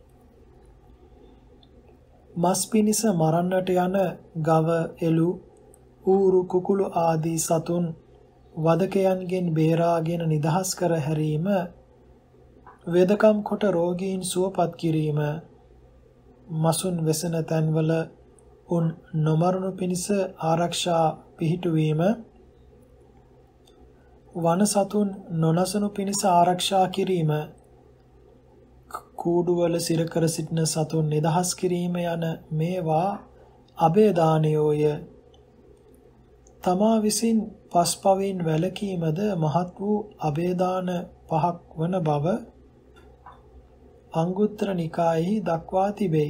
මස් පිණිස මරන්නට යන ගව, එළු, ඌරු, කුකුළු ආදී සතුන් වදකයන්ගෙන් බේරාගෙන නිදහස් කර හැරීම, වේදකම් කොට රෝගීන් සුවපත් කිරීම, මසුන් වෙසෙන තැන්වල උන් නොමරණු පිණිස ආරක්ෂා පිහිටුවීම, වන සතුන් නොනසනු පිණිස ආරක්ෂා කිරීම, කූඩුවල සිරකර සිටින සතුන් නිදහස් කිරීම යන මේවා අබේ දානයෝය. තමා විසින් පස්පවෙන් වැළකීමද මහත් වූ අබේ දාන පහක් වන බව අංගුත්තර නිකායෙහි දක්වා තිබේ.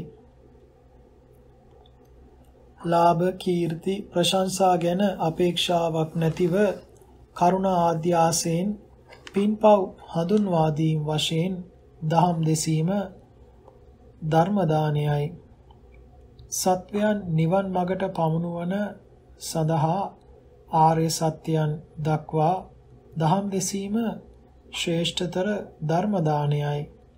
ලාභ, කීර්ති, ප්‍රශංසා ගැන අපේක්ෂාවක් නැතිව කරුණා ආදී ආසෙන් පින්පව් හඳුන්වා දීම වශයෙන් දහම් දෙසීම ධර්ම දානයයි. සත්වයන් නිවන් මගට පමුණුවන සඳහා ආර්ය සත්‍යයන් දක්වා දහම් දෙසීම ශ්‍රේෂ්ඨතර ධර්ම දානයයි.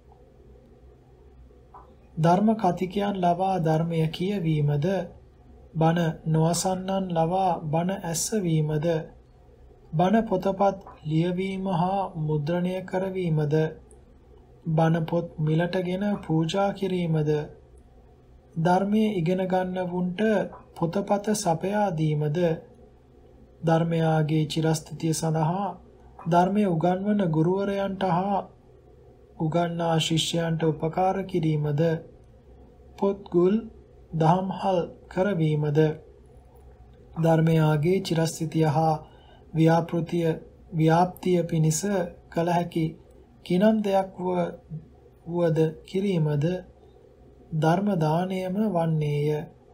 ධර්ම කතිකයන් ලවා ධර්මය කියවීමද, බණ නොඅසන්නන් ලවා බණ ඇසවීමද, බණ පොතපත් ලියවීම හා මුද්‍රණය කරවීමද, බණ පොත් මිලටගෙන පූජා කිරීමද, ධර්මයේ ඉගෙන ගන්නවුන්ට පොතපත සපයා දීමද, ධර්මයාගේ චිරස්ථිතිය සඳහා ධර්මයේ උගන්වන ගුරුවරයන්ට හා උගන්නා ශිෂ්‍යයන්ට උපකාර කිරීමද, පොත්ගුල් දහම්හල් කරවීමද, ධර්මයාගේ චිරස්ථිතිය හා ව්‍යාපෘතිය ව්‍යාප්තිය පිණිස කළ හැකි කිනම් දෙයක් වුවද කිරීමද ධර්ම දානයම වන්නේය.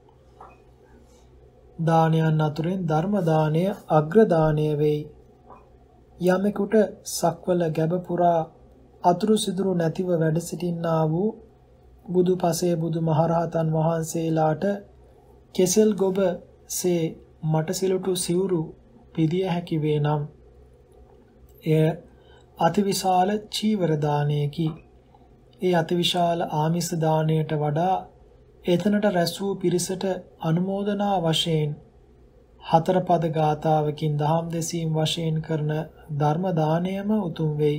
දානයන් අතුරෙන් ධර්ම දානය අග්‍ර දානය වෙයි. යමෙකුට සක්වල ගැබ පුරා අතුරු සිදුරු නැතිව වැඩ සිටින්නා වූ බුදු පසේ බුදු මහරහතන් වහන්සේලාට කෙසෙල් ගොබ සේ මටසිලුටු සිවුරු පිදිය හැකි වේ නම් එය අතිවිශාල චීවර දානයකි. ඒ අතිවිශාල ආමිස දානයට වඩා එතනට රැස් වූ පිරිසට අනුමෝදනා වශයෙන් හතර පද ගාථාවකින් දහම් දෙසීම් වශයෙන් කරන ධර්ම දානයම උතුම් වෙයි.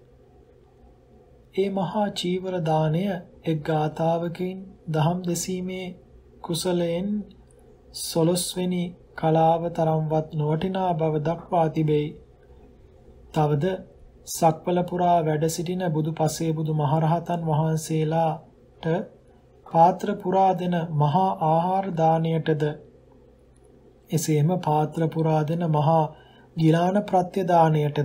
ඒ මහා චීවර දානය එක් ගාථාවකින් දහම් දෙසීමේ කුසලයෙන් සොළොස්වෙනි කලාව තරම්වත් නොවටිනා බව දක්වා තිබේ. තවද සක්වල පුරා වැඩ සිටින බුදු පසේ බුදු මහරහතන් වහන්සේලාට පාත්‍ර පුරා දෙන මහා ආහාර දානයටද, එසේම පාත්‍ර පුරා දෙන මහා ගිලාන ප්‍රත්‍ය දානයටද,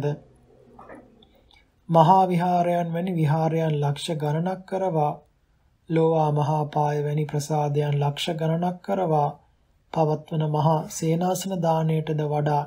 මහා විහාරයන් වැනි විහාරයන් ලක්ෂ ගණනක් කරවා, ලෝවා මහා පාය වැනි ප්‍රසාදයන් ලක්ෂ ගණනක් කරවා පවත්වන මහා සේනාසන දානයටද වඩා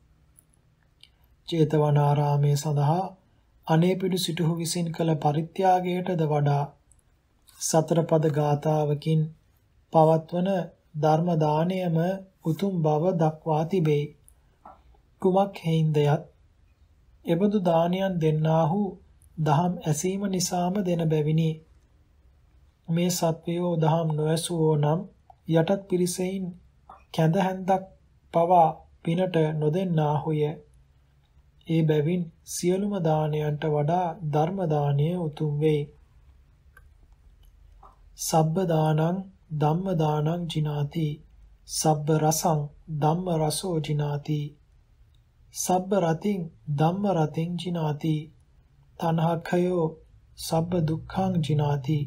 ජේතවනාරාමයේ සඳහා අනේපිඩු සිටුහු විසින් කළ පරිත්‍යාගයටද වඩා සතර පද ගාථාවකින් පවත්වන ධර්ම දානයම උතුම් බව දක්වා තිබේ. කුමක් හේින්දයත් එබඳු දානයන් දෙන්නාහු දහම් ඇසීම නිසාම දෙන බැවිනි. මේ සත්වයෝ දහම් නොඇසුවෝ නම් යටත් පිරිසෙයින් කැඳ හැන්දක් පවා පිනට නොදෙන්නාහුය. ඒ බැවින් සියලුම දානයන්ට වඩා ධර්ම දානය උතුම් වෙයි. සබ්බ දානං ධම්ම දානං ජිනාති. සබ්බ රසං ධම්ම රසෝ ජිනාති. සබ්බ රතින් ධම්ම රතින් ජිනාති. තණ්හක්ඛයෝ සබ්බ දුක්ඛං ජිනාති.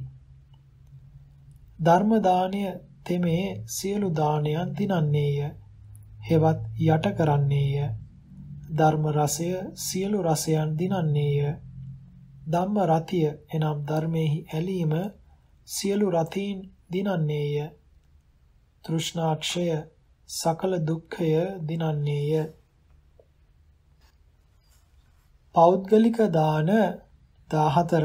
ධර්ම දානය තෙමේ සියලු දානයන් දිනන්නේය. හෙවත් යට කරන්නේය. ධර්ම රසය සියලු රසයන් දිනන්නේය. ධම්ම රතිය එනම් ධර්මෙහි ඇලීම සියලු රතීන් දිනන්නේය. තෘෂ්ණාක්ෂය සකල දුක්ඛය දිනන්නේය. පෞද්ගලික දාන දාහතර.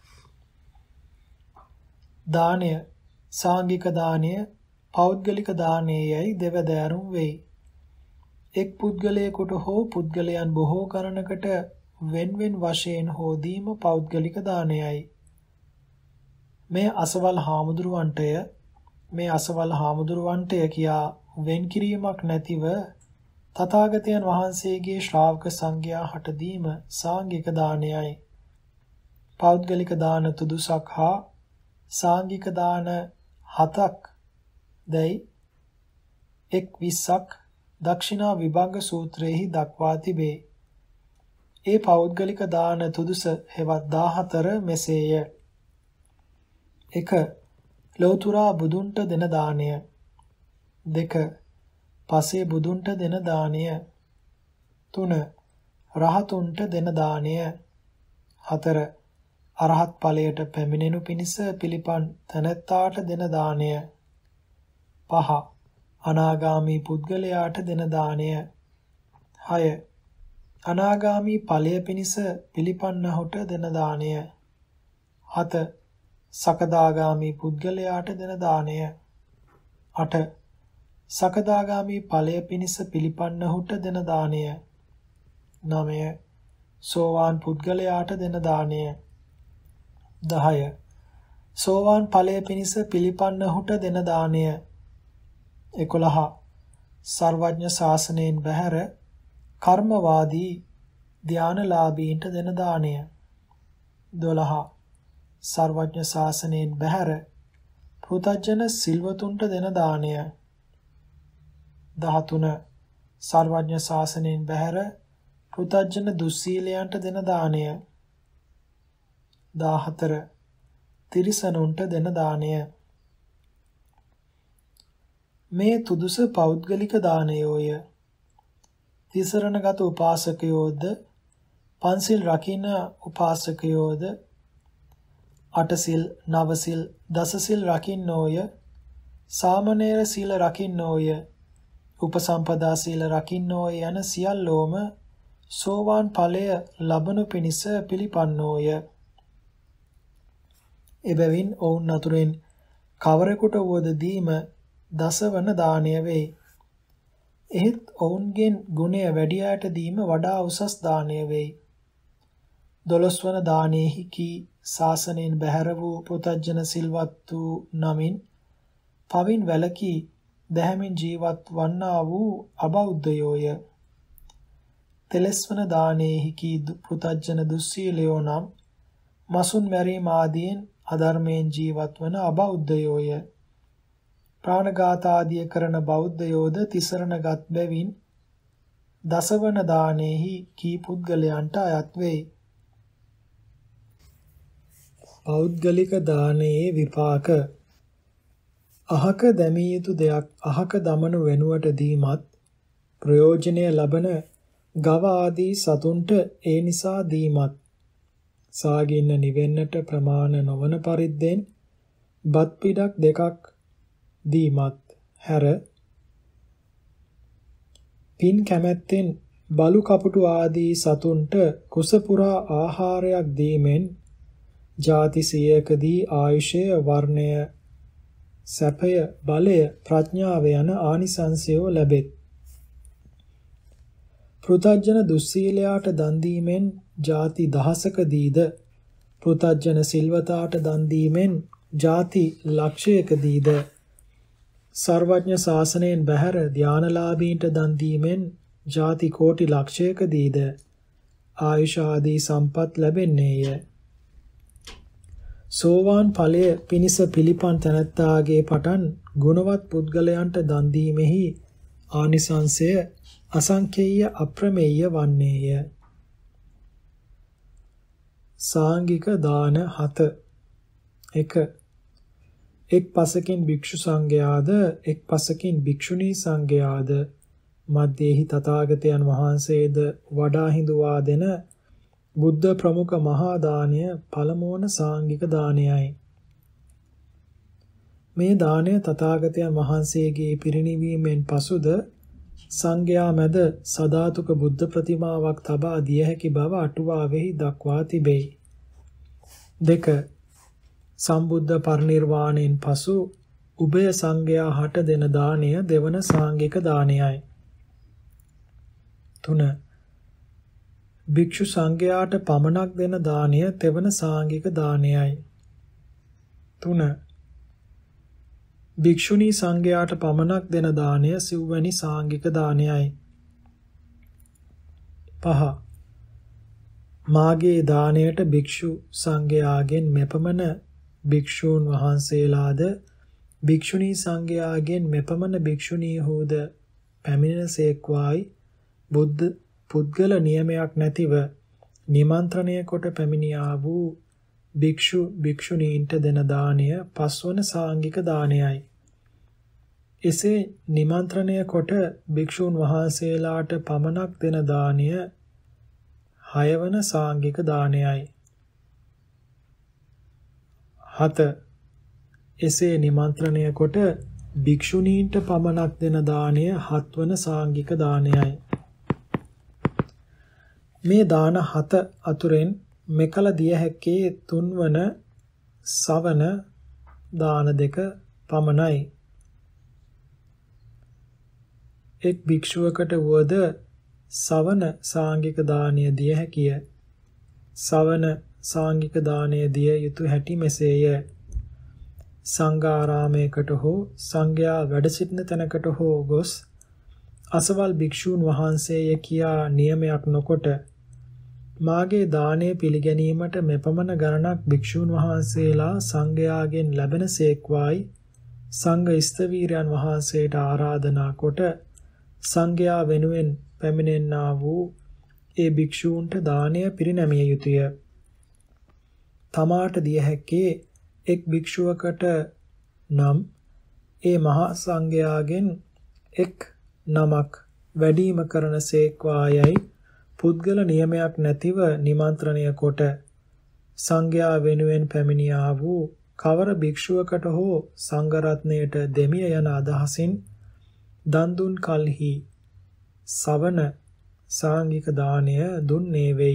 දානය සාංගික දානය පෞද්ගලික දානයයි දෙවදෑරුම් වෙයි. එක් පුද්ගලයෙකුට හෝ පුද්ගලයන් බොහෝ ගණනකට වෙන් වෙන් වශයෙන් හෝ දීම පෞද්ගලික දානයයි. මේ අසවල් හාමුදුරුවන්ටය මේ අසවල් හාමුදුරුවන්ටය කියා වෙන් කිරීමක් නැතිව තථාගතයන් වහන්සේගේ ශ්‍රාවක සංඝයා හට දීම සාංගික දානයයි. පෞද්ගලික දාන තුදුසක් හා සාංගික දාන හතක් දැයි එක් විස්සක් දක්ෂිනා විභංග සූත්‍රයේහි දක්වා තිබේ. ඒ පෞද්ගලික දාන තුදුස හෙවත් දාහතර මෙසේය. එක. ලෞතුරා බුදුන්ට දෙන දානය. දෙක. පසේ බුදුන්ට දෙන දානය. තුන. රහතුන්ට දෙන දානය. හතර. අරහත් ඵලයට පැමිණෙනු පිණිස පිළිපන් තැනැත්තාට දෙන දානය. පහ. අනාගාමී පුද්ගලයාට දෙන දානය. හය. අනාගාමී ඵලය පිණිස පිළිපන්නහුට දෙන දානය. හත. සකදාගාමී පුද්ගලයාට දෙන දානය. අට. සකදාගාමී ඵලය පිණිස පිළිපන්නහුට දෙන දානය. නවය. සෝවාන් පුද්ගලයාට දෙන දානය. දහය. සෝවාන් ඵලය පිණිස පිළිපන්නහුට දෙන දානය. එකොළහ. සර්වඥ ශාසනයෙන් බැහැර කර්මවාදී ධානලාභීන්ට දෙන දානය. දොළහ. සර්වඥ ශාසනයෙන් බැහැර පෘථග්ජන සිල්වතුන්ට දෙන දානය. දහතුන. සර්වඥ ශාසනයෙන් බැහැර පෘථග්ජන දුස්සීලයන්ට දෙන දානය. දාහතර. තිරිසනුන්ට දෙන දානය. මේ තුදුස පෞද්ගලික දානයෝය. තිසරණගත උපාසකයෝද පන්සිල් රකින්න උපාසකයෝද අටසිල් නවසිල් දසසිල් රකින්නෝය. සාමණේර සීල රකින්නෝය. උපසම්පදා සීල රකින්නෝය යන සියල්ලෝම සෝවාන් ඵලය ලබනු පිණිස පිළිපන්නෝය. එබැවින් ඔවුන් අතුරෙන් කවරෙකුට වුවද දීම දසවන දානය වෙයි. එහෙත් ඔවුන්ගෙන් ගුණය වැඩි අයට දීම වඩා උසස් දානය වෙයි. දොළොස්වන දානයෙහි කී ශාසනයෙන් බැහැර වූ පෘථග්ජන සිල්වත් වූ නමින් පවින් වැළකී දැහැමින් ජීවත් වන්නා වූ අබෞද්ධයෝය. තෙලස්වන දානයෙහි කී පෘථග්ජන දුස්සීලයෝ නම් මසුන් මැරීම ආදීන් අධර්මයෙන් ජීවත් වන අබෞද්ධයෝය. ප්‍රාණඝාත ආදිය කරන බෞද්ධයෝද තිසරණගත් බැවින් දසවන දානෙහි කී පුද්ගලයන්ට අයත් වෙයි. පෞද්ගලික දානයේ විපාක. අහක දැමිය යුතු දෙයක් අහක දමනු වෙනුවට දීමත් ප්‍රයෝජනය ලබන ගව ආදී සතුන්ට ඒ නිසා දීමත් සාගින්න නිවෙන්නට ප්‍රමාණ නොවන පරිද්දෙන් බත් පිඩක් දෙකක් දීමත් හැර පින් කැමැත්තෙන් බලු කපුටු ආදී සතුන්ට කුසපුරා ආහාරයක් දීමෙන් ජාති සියයකදී ආයුෂය වර්ණය සැපය බලය ප්‍රඥාව යන ආනිසංසයෝ ලැබෙත්. පෘථග්ජන දුස්සීලයාට දන් දීමෙන් ජාති දහසකදීද පෘථග්ජන සිල්වතාට දන් දීමෙන් ජාති ලක්ෂයකදීද සර්වඥ ශාසනයෙන් බැහැර ධානලාභීන්ට දන් දීමෙන් ಜಾති කෝටි ලක්ෂයකදීද ආයුෂ ආදී සම්පත් ලැබෙන්නේය. සෝවාන් ඵලය පිණිස පිළිපන් තැනැත්තාගේ පටන් ගුණවත් පුද්ගලයන්ට දන් දීමෙහි ආනිසංසය අසංඛේය අප්‍රමේය වන්නේය. සාංගික දාන හත. එක. එක් පසකින් භික්ෂු සංඝයාද එක් පසකින් භික්ෂුණී සංඝයාද මධ්‍යේහි තථාගතයන් වහන්සේද වඩා හිඳුවා දෙන බුද්ධ ප්‍රමුඛ මහා දානය පළමුවන සාංගික දානයයි. මේ දානය තථාගතයන් වහන්සේගේ පිරිනිවීමෙන් පසුද සංඝයා මැද සදාතුක බුද්ධ ප්‍රතිමාවක් තබා දිය හැකි බව අටුවාවෙහි දක්වා තිබේ. දෙක. සම්බුද්ධ පරිනිර්වාණයෙන් පසු උභය සංඝයා හට දෙන දානය දෙවන සාංගික දානයයි. තුන. භික්ෂු සංඝයාට පමණක් දෙන දානය තෙවන සාංගික දානයයි. තුන. භික්ෂුණී සංඝයාට පමණක් දෙන දානය සිව්වැනි සාංගික දානයයි. පහ. මාගේ දානයට භික්ෂු සංඝයාගෙන් මෙපමණ භික්ෂූන් වහන්සේලාද භික්ෂුණී සංඝයාගෙන් මෙපමණ භික්ෂුණීහුද පැමිණෙනසේක්වායි බුද්ධ පුද්ගල නියමයක් නැතිව නිමන්ත්‍රණය කොට පැමිණියා වූ භික්ෂු භික්ෂුණීන්ට දෙන දානය පස්වන සාංගික දානයයි. එසේ නිමන්ත්‍රණය කොට භික්ෂූන් වහන්සේලාට පමණක් දෙන දානය හයවන සාංගික දානයයි. හත. එසේ නිමන්ත්‍රණය කොට භික්ෂුණීන්ට පමණක් දෙන දානය හත්වන සාංගික දානයයි. මේ දාන හත අතුරෙන් මෙකල දිය හැක්කේ තුන්වන සවන දාන දෙක පමණයි. එක් භික්ෂුවකට වුවද සවන සාංගික දානය දිය හැකිය. සවන සාංගික දානය දිය යුතු හැටි මෙසේය. සංඝාරාමයකට හෝ සංඝයා වැඩ සිටින තැනකට හෝ ගොස් අසවල් භික්ෂූන් වහන්සේය කියා නියමයක් නොකොට මාගේ දානය පිළිගැනීමට මෙපමණ ගණනක් භික්ෂූන් වහන්සේලා සංඝයාගෙන් ලැබෙන සේක්වායි සංඝ ස්ථවීරයන් වහන්සේට ආරාධනා කොට සංඝයා වෙනුවෙන් පැමිණෙන්නා වූ ඒ භික්ෂූන්ට දානය පිරිනැමිය යුතුය. තමාට දිය හැක්කේ එක් භික්ෂුවකට නම් ඒ මහා සංඝයාගෙන් එක් නමක් වැඩිම කරන සේක්වායයි පුද්ගල නියමයක් නැතිව නිමන්ත්‍රණය කොට සංඝයා වෙනුවෙන් පැමිණියා වූ කවර භික්ෂුවකට හෝ සංඝ රත්නයට දෙමිය යන අදහසින් දන් දුන් කලෙහි සවන සාංගික දානය දුන්නේ වෙයි.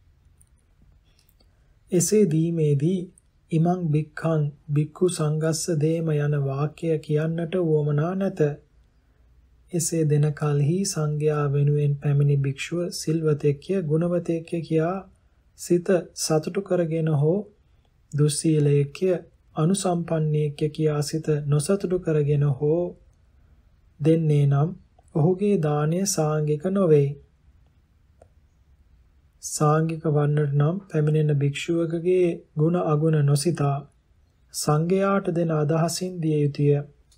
එසේ දීමේදී ඉමං භික්ඛං භික්ඛු සංඝස්ස දේම යන වාක්‍ය කියන්නට උවමනා නැත. එසේ දෙන කලෙහි සංඝයා වෙනුවෙන් පැමිණි භික්ෂුව සිල්වතෙක්ය ගුණවතෙක්ය කියා සිත සතුටු කරගෙන හෝ දුස්සීලයෙක්ය අනුසම්පන්නයෙක්ය කියා සිත නොසතුටු කරගෙන හෝ දෙන්නේ නම් ඔහුගේ දානය සාංගික නොවේ. සාංගික වන්නට නම් පැමිණෙන භික්ෂුවකගේ ගුණ අගුණ නොසිතා සංඝයාට දෙන අදහසින් දිය යුතුය.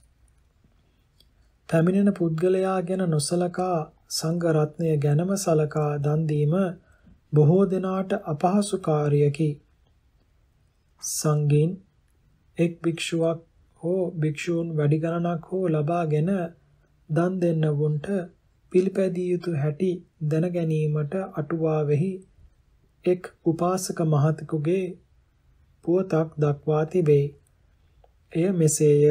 පැමිණෙන පුද්ගලයා ගැන නොසලකා සංඝ රත්නය ගැනම සලකා දන් දීම බොහෝ දෙනාට අපහසු කාර්යයකි. සංඝින් එක් භික්ෂුවක් හෝ භික්ෂූන් වැඩි ගණනක් හෝ ලබාගෙන දන් දෙන්නවුන්ට පිළිපැදිය යුතු හැටි දැන ගැනීමට අටුවාවෙහි එක් උපාසක මහතෙකුගේ පුවතක් දක්වා තිබේ. එය මෙසේය.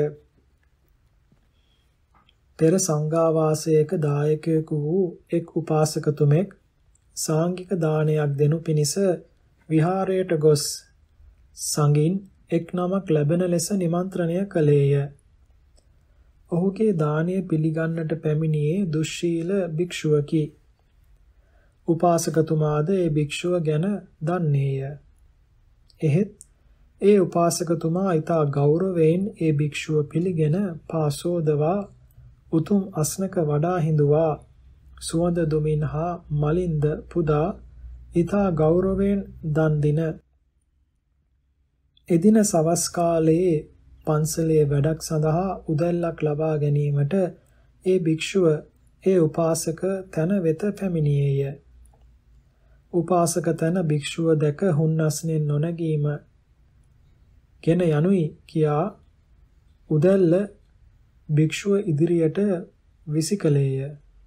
පෙර සංඝාවාසයක දායකයෙකු වූ එක් උපාසකතුමෙක් සාංගික දානයක් දෙනු පිණිස විහාරයට ගොස් සංඝින් එක් නමක් ලැබෙන ලෙස නිමන්ත්‍රණය කළේය. ඔහුගේ දානය පිළිගන්නට පැමිණියේ දුස්සීල භික්ෂුවකි. උපාසකතුමාද ඒ භික්ෂුව ගැන දන්නේය. එහෙත් ඒ උපාසකතුමා ඊතා ගෞරවයෙන් ඒ භික්ෂුව පිළිගෙන පාසෝදවා උතුම් අස්නක වඩා හිඳුවා සුවඳ දුමින් හා මලින්ද පුදා ඊතා ගෞරවයෙන් දන් දින. එදින සවස් කාලයේ පන්සලේ වැඩක් සඳහා උදැල්ලක් ලබා ගැනීමට ඒ භික්ෂුව ඒ උපාසක තැන වෙත පැමිණියේය. උපාසක තැන භික්ෂුව දැක හුන්නස්නෙන් නොනැගීම ගෙන යනුයි කියා උදැල්ල භික්ෂුව ඉදිරියට විසිකලේය.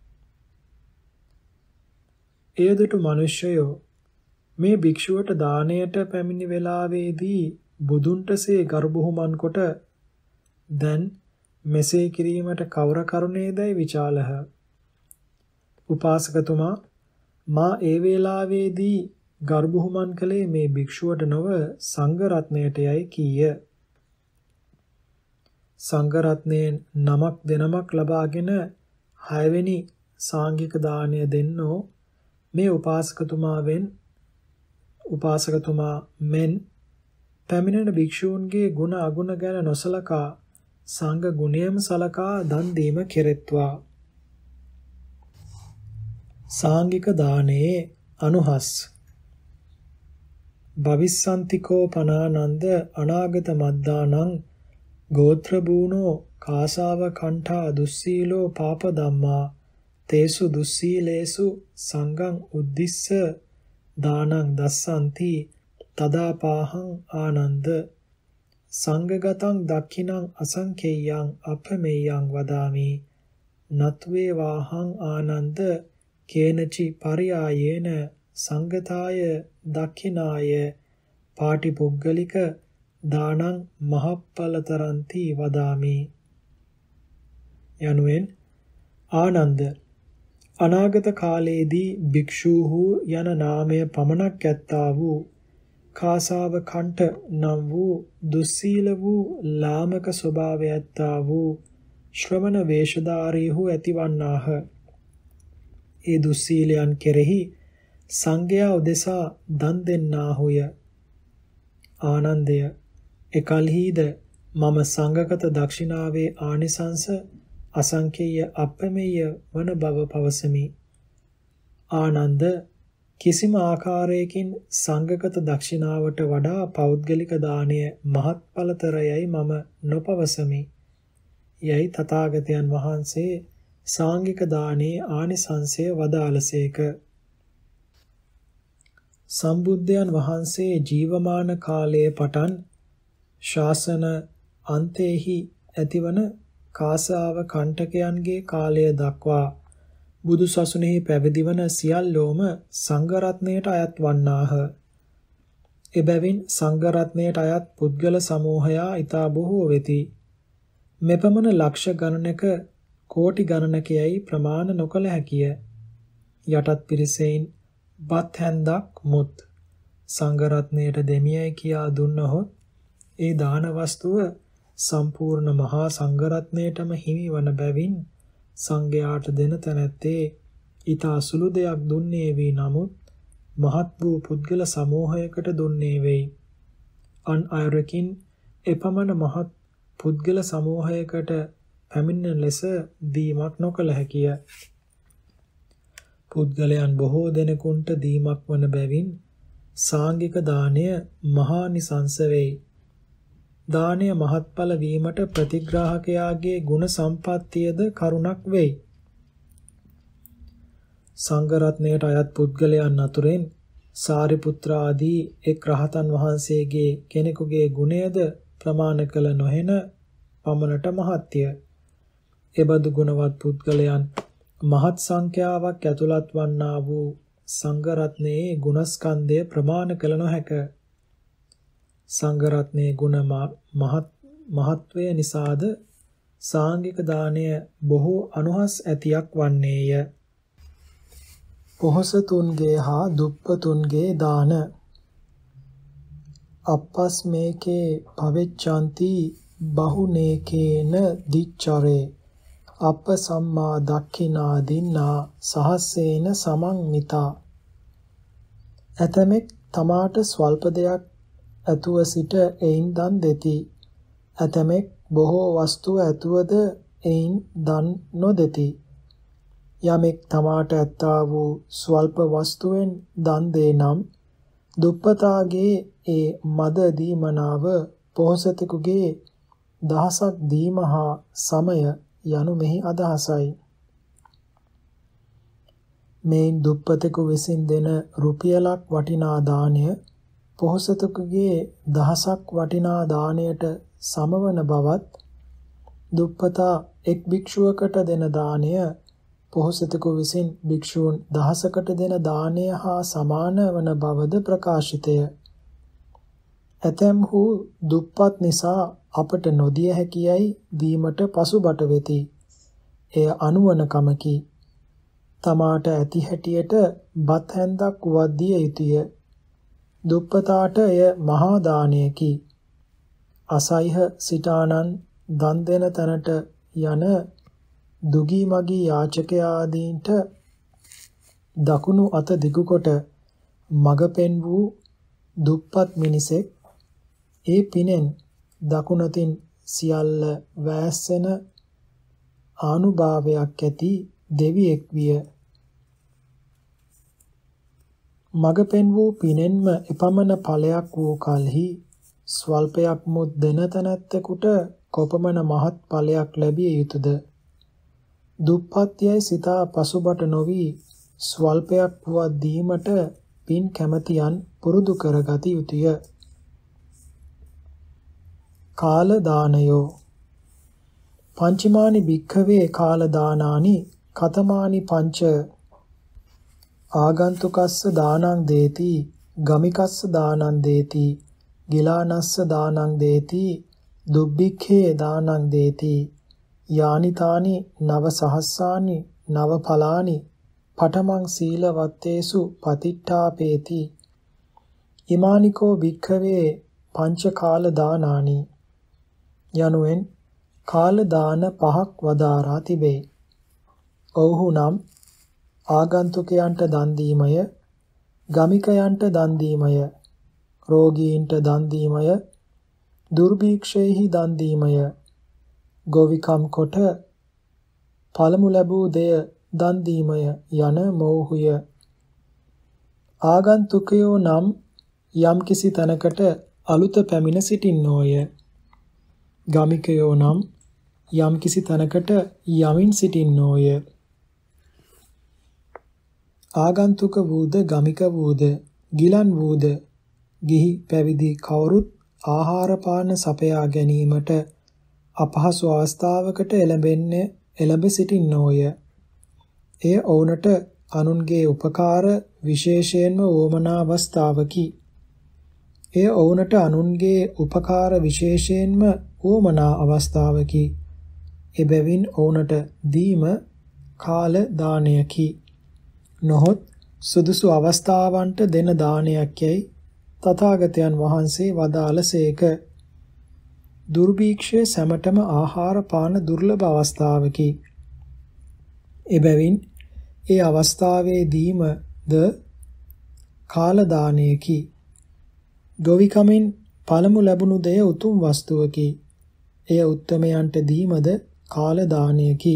එයදුටු මිනිසයෝ මේ භික්ෂුවට දාණයට පැමිණි වේලාවේදී බුදුන්ටසේ ගර්භුමන් කොට දැන් මෙසේ කිරීමට කවර කරුණේදයි විචාලහ. උපාසකතුමා මා ඒ වේලාවේදී ගර්භුමන් කළේ මේ භික්ෂුවට නොව සංඝ රත්නයට යයි කීය. සංඝ රත්නයෙන් නමක් දෙනමක් ලබාගෙන හයවෙනි සාංඝික දාණය දෙන්නෝ මේ උපාසකතුමාවෙන් උපාසකතුමා මෙන් පැමිණෙන භික්ෂූන්ගේ ගුණ අගුණ ගැන නොසලකා සංඝ ගුණයම සලකා දන් දීම කෙරෙත්වා. සාංඝික දානයේ අනුහස් භවිස්සන්තිකෝ පනානන්ද අනාගත මද්දානං ගෝත්‍ර බූනෝ කාසාව කණ්ඨා දුස්සීලෝ පාප ධම්මා තේසු දුස්සීලේසු සංඝං උද්දිස්ස දානං දස්සන්ති තදාපාහං ආනන්ද සංඝගතං දක්ඛිනං අසංකේයං අපමෙයං වදාමි නත්වේ වාහං ආනන්ද කේනචි පරියායේන සංගතාය දක්ඛිනාය පාටිපුග්ගලික දානං මහප්පලතරන්ති වදාමි. යනුවෙන් ආනන්ද අනාගත කාලයේදී භික්ෂූහු යන නාමය පමණක් ඇත්තා වූ කාසාව කණ්ඨ නම් වූ දුස්සීල වූ ලාමක ස්වභාවය ඇත්තා වූ ශ්‍රමණ වේශධාරීහු ඇතිවන්නාහ. ඒ දුස්සීලයන් කෙරෙහි සංඝයා උදෙසා දන් දෙන්නාහුය. ආනන්දය එකල්හිද මම සංඝගත දක්ෂිනාවේ ආනිසංස අසංකේය අපමෙය වන බව පවසමි. ආනන්ද කිසිම ආකාරයකින් සංඝගත දක්ෂිනාවට වඩා පෞද්ගලික දානය මහත්ඵලතරයයි මම නොපවසමි. යයි තථාගතයන් වහන්සේ සාංඝික දානයේ ආනිසංසය වදාළසේක. සම්බුද්ධයන් වහන්සේ ජීවමාන කාලයේ පටන් ශාසන අන්තයේහි ඇතිවන කාසාව කණ්ඨකයන්ගේ කාලය දක්වා බුදු සසුනේහි පැවිදිවන සියල්ලෝම සංඝ රත්නයට අයත් වන්නාහ. එබැවින් සංඝ රත්නයට අයත් පුද්ගල සමූහයා ඊතා බොහෝ වෙති. මෙපමණ ලක්ෂ ගණනක කෝටි ගණනකයයි ප්‍රමාණ නොකළ හැකිය. යටත් පිරිසෙන් බත් හැන්දක් මුත් සංඝ රත්නයට දෙමියයි කියා දුන්නහොත් ඒ දාන වස්තුව සම්පූර්ණ මහා සංඝ රත්නයටම හිමි වන බැවින් සංඝයාට දෙන තැනැත්තේ ඊතා සුළු දෙයක් දුන්නේ වී නමුත් මහත් වූ පුද්ගල සමූහයකට දුන්නේ වෙයි. අන් අයරකින් එපමණ මහත් පුද්ගල සමූහයකට පැමිණෙන ලෙස දීමක් නොකළ හැකිය. පුද්ගලයන් බොහෝ දෙනෙකුන්ට දීමක් වන බැවින් සාංඝික දානය මහා නිසංස වෙයි. දානය මහත්ඵල වීමට ප්‍රතිග්‍රාහකයාගේ ගුණ සම්පත්තියද කරුණක් වෙයි. සංඝ රත්නයට අයත් පුද්ගලයන් අතුරෙන් සාරිපුත්‍ර ආදී එක් රහතන් වහන්සේගේ කෙනෙකුගේ ගුණයද ප්‍රමාණ කළ නොහෙන පමණට මහත්ය. එබඳු ගුණවත් පුද්ගලයන් මහත් සංඛ්‍යාවක් ඇතුළත් වන්නා වූ සංඝ රත්නයේ ගුණස්කන්ධය ප්‍රමාණ කළ නොහැක. සංඝ රත්නයේ ගුණ මහත් මහත්වය නිසාද සාංඝික දානය බොහෝ අනුහස් ඇතියක් වන්නේය. පොහොසතුන්ගේ හා දුප්පතුන්ගේ දාන අපස්මේකේ පවෙච්ඡanti බහුනේකේන දිච්චරේ අප සම්මා දක්ඛිනා දින්නා සහස්සේන සමන්විතා. ඇතමෙක් තමාට ස්වල්ප දෙයක් ඇතුව සිට එයින් දන් දෙති. ඇතමෙක් බොහෝ වස්තුව ඇතුවද එයින් දන් නොදෙති. යමෙක් තමාට ඇත්තා වූ ස්වල්ප වස්තුවෙන් දන් දේ නම් දුප්පතාගේ ඒ මද දීමනාව පොහොසතෙකුගේ දහසක් දීම හා සමය යනු මෙහි අදහසයි. මෙයින් දුප්පතෙකු විසින් දෙන රුපියලක් වටිනා දාණය පොහොසතෙකුගේ දහසක් වටිනා දාණයට සමවන බවත්, දුප්පතා එක් භික්ෂුවකට දෙන දාණය පොහොසතෙකු විසින් භික්ෂූන් දහසකට දෙන දාණය හා සමාන වන බවද ප්‍රකාශිතය. ඇතැම්හු දුප්පත් නිසා අපට නොදිය හැකියයි දීමට පසුබට වෙති. එය අනුවණකමකි. තමාට ඇති හැටියට බත් හැන්දක් වුවත් දිය යුතුය. දුප්පතාට එය මහා දානයකි. අසයිහ සිතානන් දන් දෙන තැනට යන දුගී මගී යාචකයාදීන්ට දකුණු අත දිගුකොට මඟ පෙන් වූ දුප්පත් මිනිසෙක් ඒ පිනෙන් දකුණතින් සියල්ල වැස්සෙන ආනුභාවයක් ඇති දෙවියෙක් විය. මඟ පෙන් වූ පිනෙන්ම එපමණ ඵලයක් වූ කලෙහි ස්වල්පයක් මුත් දෙන තැනැත්තෙකුට කොපමණ මහත් ඵලයක් ලැබිය යුතුද? දුප්පත් යයි සිතා පසුබට නොවි ස්වල්පයක් වුවත් දීමට පින් කැමැතියන් පුරුදු කරගත යුතුය. කාල දානයෝ පංචමානි භික්ඛවේ කාල දානානි කතමානි පංච ආගන්තුකස්ස දානං දේති ගමිකස්ස දානං දේති ගිලානස්ස දානං දේති දුබ්බික්ඛේ දානං දේති යානිතානි නව සහස්සානි නව ඵලානි පඨමං සීලවත්තේසු පතිට්ඨාපේති ඉමානිකෝ භික්ඛවේ පංච කාල දානානි යනුවෙන් කාල දාන පහක් වදාරා තිබේ. ඔව්හු නම් ආගන්තුකයන්ට දන් දීමය, ගමිකයන්ට දන් දීමය, රෝගීන්ට දන් දීමය, දුර්භීක්ෂයෙහි දන් දීමය, ගොවිකම් කොට පළමු ලැබූ දෙය දන් දීමය යන මෝහුය. ආගන්තුකයෝ නම් යම්කිසි තැනකට අලුත පැමිණ සිටින්නෝය. ගමිකයෝ නම් යම්කිසි තැනකට යමින් සිටින්නෝය. ආගන්තුක වූද ගමික වූද ගිලන් වූද ගිහි පැවිදි කවුරුත් ආහාර පාන සපයා ගැනීමට අපහසු අවස්ථාවකට එළඹෙන්නේ එළඹ සිටින්නෝය. එය ඔවුන්ට අනුන්ගේ උපකාර විශේෂයෙන්ම වොමනා අවස්ථාවකි. එය ඔවුන්ට අනුන්ගේ උපකාර විශේෂයෙන්ම වොමනා අවස්ථාවකි. එබැවින් ඔවුන්ට දීම කාල දානයකි. නොහොත් සුදුසු අවස්ථාවන්ට දෙන දානයක් යයි තථාගතයන් වහන්සේ වදාළසේක. දුර්භීක්ෂය සැමටම ආහාර පාන දුර්ලභ අවස්ථාවකි. එබැවින් ඒ අවස්ථාවේ දීමද කාල දානයකි. ගොවිකමෙන් පළමු ලැබුණු දෙය උතුම් වස්තුවකි. එය උත්තමයන්ට දීමද කාල දානයකි.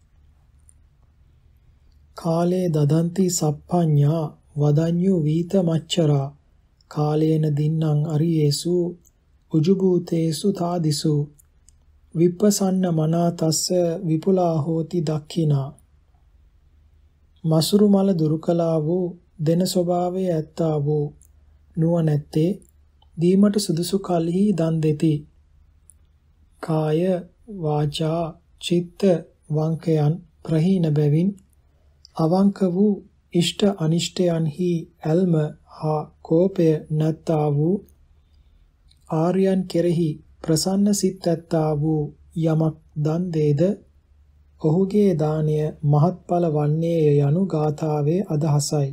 කාලේ දදන්ති සප්පඤ්ඤා වදඤ්ඤු වීත මච්චරා කාලේන දින්නං අරියේසු උජුබූතේසු තාදිසු විප්පසන්න මනාතස්ස විපුලා හෝති දක්ඛිනා මසුරු මල දුරු කළා වූ දෙන ස්වභාවය ඇත්තා වූ නුවණැත්තේ දීමට සුදුසු කලෙහි දන් දෙති. කාය වාචා චිත්ත වංකයන් ප්‍රහීන බැවින් අවංක වූ ඉෂ්ට අනිෂ්ටයන්හි ඇල්ම හා කෝපය නැත්තා වූ ආර්යයන් කෙරෙහි ප්‍රසන්න සිත් ඇත්තා වූ යමක් දන් දේද ඔහුගේ දානය මහත්ඵල වන්නේය යනු ගාථාවේ අදහසයි.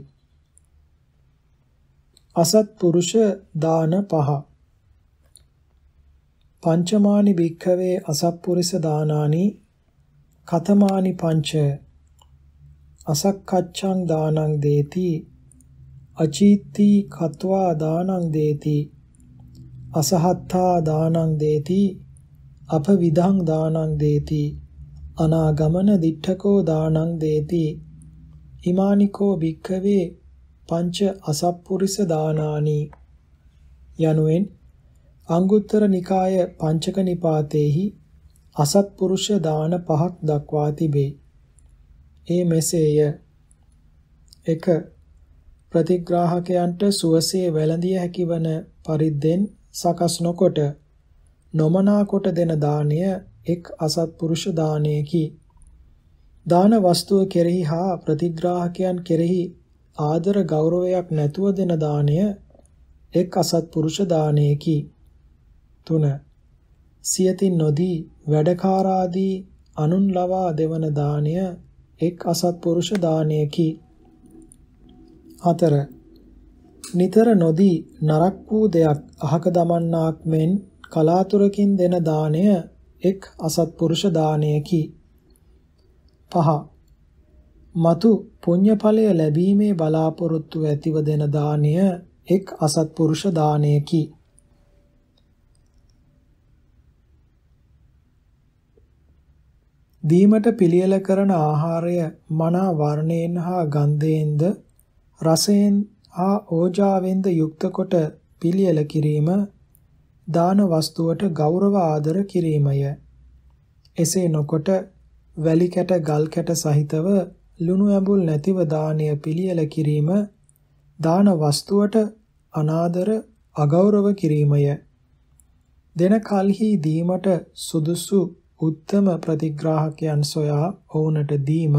අසත්පුරුෂ දාන පහ. පංචමානි භික්ඛවේ අසත්පුරුෂ දානානි කතමානි පංච අසක්කච්ඡං දානං දේති අචීත්ති කତ୍වා දානං දේති අසහත්තා දානං දේති අපවිදං දානං දේති අනාගමන දිට්ඨකෝ දානං දේති ඉමානිකෝ භික්ඛවේ පංච අසප්පුරිස දානානි යනුවෙන් අංගුත්තර නිකාය පංචක නිපාතේහි අසත්පුරුෂ දාන පහක් දක්වා තිබේ. ඒ මෙසේය. එක ප්‍රතිග්‍රාහකයන්ට සුවසේ වැළඳිය හැකිවන පරිද්දෙන් සකස් නොකොට නොමනා කොට දෙන දාණය එක් අසත්පුරුෂ දානයකි. දාන වස්තුව කෙරෙහි හා ප්‍රතිග්‍රාහකයන් කෙරෙහි ආදර ගෞරවයක් නැතුව දෙන දාණය එක් අසත්පුරුෂ දානයකි. තුන සියතින් නොදී වැඩකාරාදී අනුන් ලවා දෙවන දාණය එක් අසත්පුරුෂ දානයකි. හතර නිතර නොදී නරක් වූ දෙයක් අහක දමන්නාක් මෙන් කලාතුරකින් දෙන දාණය එක් අසත්පුරුෂ දානයකි. පහ මතු පුණ්‍ය ඵලය ලැබීමේ බලාපොරොත්තු ඇතිව දෙන දාණය එක් අසත්පුරුෂ දානයකි. දීමට පිළියෙල කරන ආහාරය මනා වර්ණයෙන් හා ගන්ධයෙන්ද රසයෙන් හා ඕජාවෙන්ද යුක්ත කොට පිළියෙල කිරීම දාන වස්තුවට ගෞරව ආදර කිරීමය. එසේ නොකොට වැලි කැට ගල් කැට සහිතව ලුණු ඇඹුල් නැතිව දානය පිළියෙල කිරීම දාන වස්තුවට අනාදර අගෞරව කිරීමය. දෙන කල්හි දීමට සුදුසු උත්තම ප්‍රතිග්‍රාහකයන් සොයා ඔවුන්ට දීම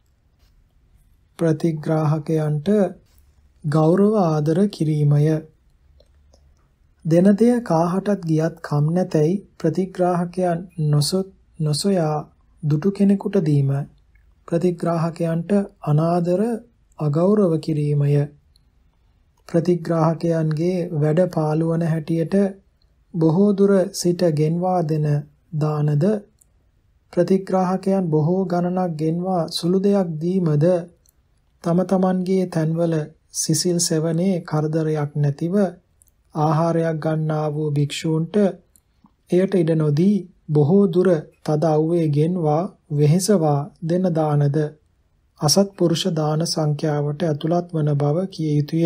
ප්‍රතිග්‍රාහකයන්ට ගෞරව ආදර කිරීමය. දෙන දෙය කාහටත් ගියත් කම් නැතයි ප්‍රතිග්‍රාහකයන් නොසොත් නොසොයා දුටු කෙනෙකුට දීම ප්‍රතිග්‍රාහකයන්ට අනාදර අගෞරව කිරීමය. ප්‍රතිග්‍රාහකයන්ගේ වැඩ පාළුවන හැටියට බොහෝ දුර සිට ගෙන්වා දෙන දානද ප්‍රතිග්‍රාහකයන් බොහෝ ගණනක් ගෙන්වා සුළු දෙයක් දීමද තම තමන්ගේ තන්වල සිසිල් සෙවනේ කරදරයක් නැතිව ආහාරයක් ගන්නා වූ භික්ෂූන්ට එයට ඉඩ නොදී බොහෝ දුර තද අව්වේ ගෙන්වා වෙහෙසවා දෙන දානද අසත්පුරුෂ දාන සංඛ්‍යාවට ඇතුළත් වන බව කිය යුතුය.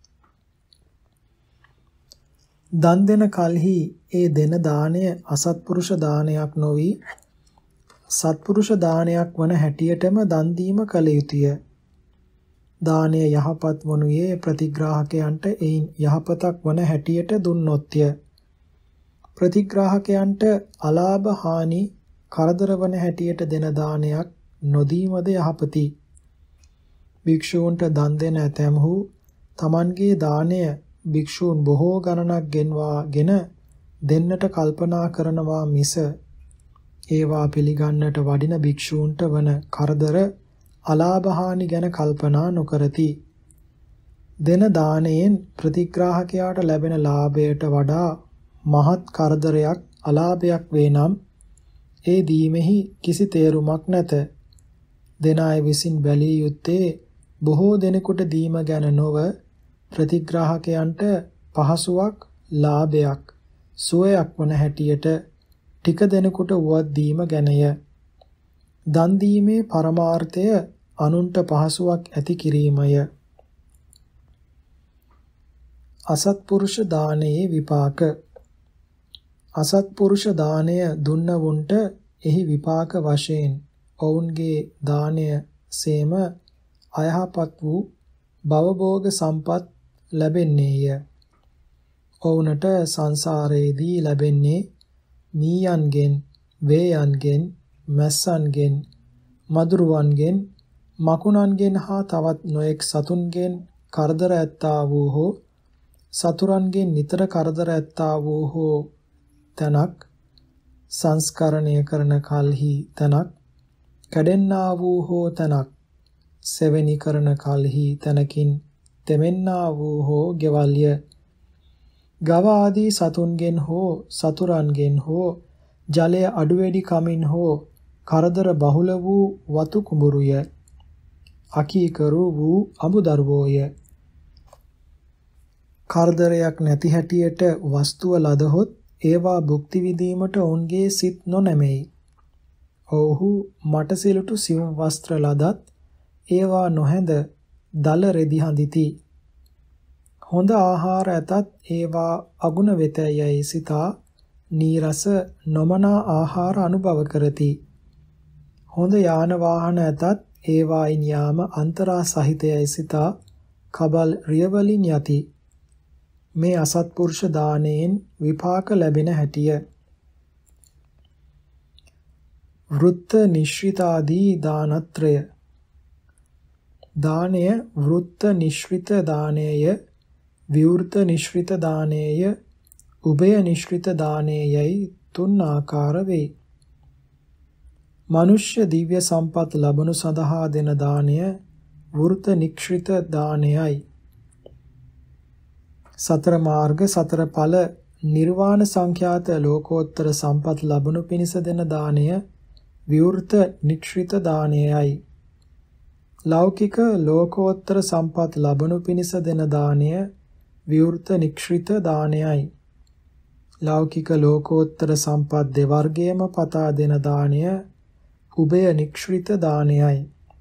දන් දෙන කලෙහි ඒ දෙන දාණය අසත්පුරුෂ දානයක් නොවි සත්පුරුෂ දානයක් වන හැටියටම දන් දීම කළ යුතුය. දානය යහපත් වනුයේ ප්‍රතිග්‍රාහකයන්ට එයින් යහපතක් වන හැටියට දුන්නොත්ය. ප්‍රතිග්‍රාහකයන්ට අලාභ හානි කරදර වන හැටියට දෙන දානයක් නොදීමද යහපති. භික්ෂූන්ට දන් දෙන ඇතැම්හු තමන්ගේ දාණය භික්ෂූන් බොහෝ ගණනක් ගෙන්වාගෙන දෙන්නට කල්පනා කරනවා මිස ඒවා පිළිගන්නට වඩින භික්ෂූන්ට වන කරදර අලාභහානි ගැන කල්පනා නොකරති. දෙන දානයෙන් ප්‍රතිග්‍රාහකයාට ලැබෙන ලාභයට වඩා මහත් කරදරයක් අලාභයක් වේ නම් ඒ දීමෙහි කිසි තේරුමක් නැත. දෙන අය විසින් බැලිය යුත්තේ බොහෝ දෙනෙකුට දීම ගැන නොව ප්‍රතිග්‍රාහකයන්ට පහසුවක් ලාභයක් සුවයක් වන හැටියට ටික දෙනෙකුට වුවත් දීම ගැනය. දන් දීමේ පරමාර්ථය අනුන්ට පහසුවක් ඇති කිරීමය. අසත්පුරුෂ දානයේ විපාක. අසත්පුරුෂ දානය දුන්නවුන්ට එහි විපාක වශයෙන් ඔවුන්ගේ දානය සේම අයහපත් වූ භවභෝග සම්පත් ලැබෙන්නේය. ඔවුන්ට සංසාරයේදී ලැබෙන්නේ මීයන්ගෙන්, වේයන්ගෙන්, මැස්සන්ගෙන්, මදුරුවන්ගෙන්, මකුණන්ගෙන් හා තවත් නොඑක් සතුන්ගෙන් කරදර ඇත්තා වූ හෝ සතුරන්ගෙන් නිතර කරදර ඇත්තා වූ හෝ තනක් සංස්කරණය කරන කල්හි තනක් කැඩෙන්නා වූ හෝ තනක් සෙවණි කරන කල්හි තනකින් තෙමෙන්නා වූ හෝ ගෙවල්ය. ගව ආදී සතුන්ගෙන් හෝ සතුරන්ගෙන් හෝ ජලය අඩු වැඩි කමින් හෝ කරදර බහුල වූ වතු කුඹුරුය. අකීකරු වූ අමුදරුවෝය. කරදරයක් නැති හැටියට වස්තුව ලදහොත් ඒවා භුක්ති විඳීමට ඔවුන්ගේ සිත් නොනැමෙයි. ඔව්හු මට සිලුටු සිවුම් වස්ත්‍ර ලදත් ඒවා නොහැඳ දල රෙදි හඳිති. හොඳ ආහාර ඇතත් ඒවා අගුණ වෙතයයි සිතා නීරස නොමනා ආහාර අනුභව කරති. හොඳ යාන වාහන ඇතත් ඒවායින් යාම අන්තරා සහිතයයි සිතා කබල් රියවලින් යති. මේ අසත්පුරුෂ දානයෙන් විපාක ලැබෙන හැටිය. වෘත්ත නිශ්රිතාදී දානත්‍රය. දානය වෘත්ත නිශ්රිත දානයය, විවෘත නිශ්රිත දානයය, උභය නිශ්රිත දානයයි තුන් ආකාර වේ. මනුෂ්‍ය දිව්‍ය සම්පත් ලැබනු සඳහා දෙන දානය වෘත්ත නිශ්රිත දානයයි. සතර මාර්ග සතර ඵල නිර්වාණ සංඛ්‍යාත ලෝකෝත්තර සම්පත් ලැබනු පිණිස දෙන දානය විවෘත නිශ්රිත දානයයි. ලෞකික ලෝකෝත්තර සම්පත් ලැබනු පිණිස දෙන දානය විවෘත නිශ්රිත දානයයි. ලෞකික ලෝකෝත්තර සම්පත් දෙවර්ගයේම පතා දෙන දානය උභය නිශ්රිත දානයයි.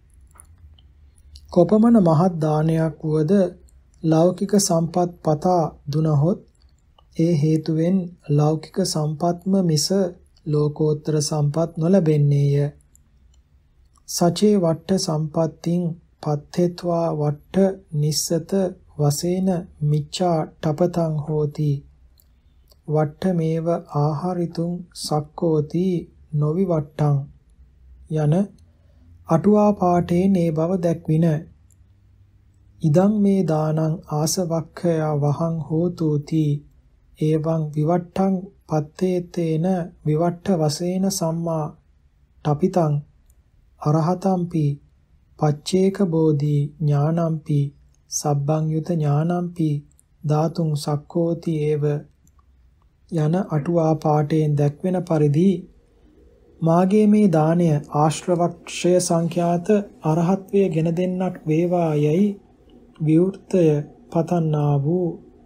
කොපමණ මහත් දානයක් වුවද ලෞකික සම්පත් පතා දුනහොත් ඒ හේතුවෙන් ලෞකික සම්පත්ම මිස ලෝකෝත්තර සම්පත් නොලැබෙන්නේය. සචේ වට්ඨ සම්පත්තින් පත්තේत्वा වට්ඨ නිස්සත වසේන මිච්ඡා ඨපතං හෝති. වට්ඨමේව ආහාරිතුං සක්කෝති නොවිවට්ඨං යන අටුවා පාඨයේ මේ බව දැක්වින. ඉදං මේ දානං ආසවක්ඛයා වහං හෝතුති එවං විවට්ඨං පත්තේතේන විවට්ඨ වසේන සම්මා ඨපිතං අරහතම්පි පච්චේක බෝධි ඥානම්පි සබ්බං යුත ඥානම්පි ධාතුං සක්කෝති ඒව යන අටුවා පාඨයෙන් දැක්වෙන පරිදි මාගේ මේ දානය ආශ්‍රවක්ෂය සංඛ්‍යාත අරහත්වයේ ගෙන දෙන්නක් වේවා යයි විවෘතය පතන්නා වූ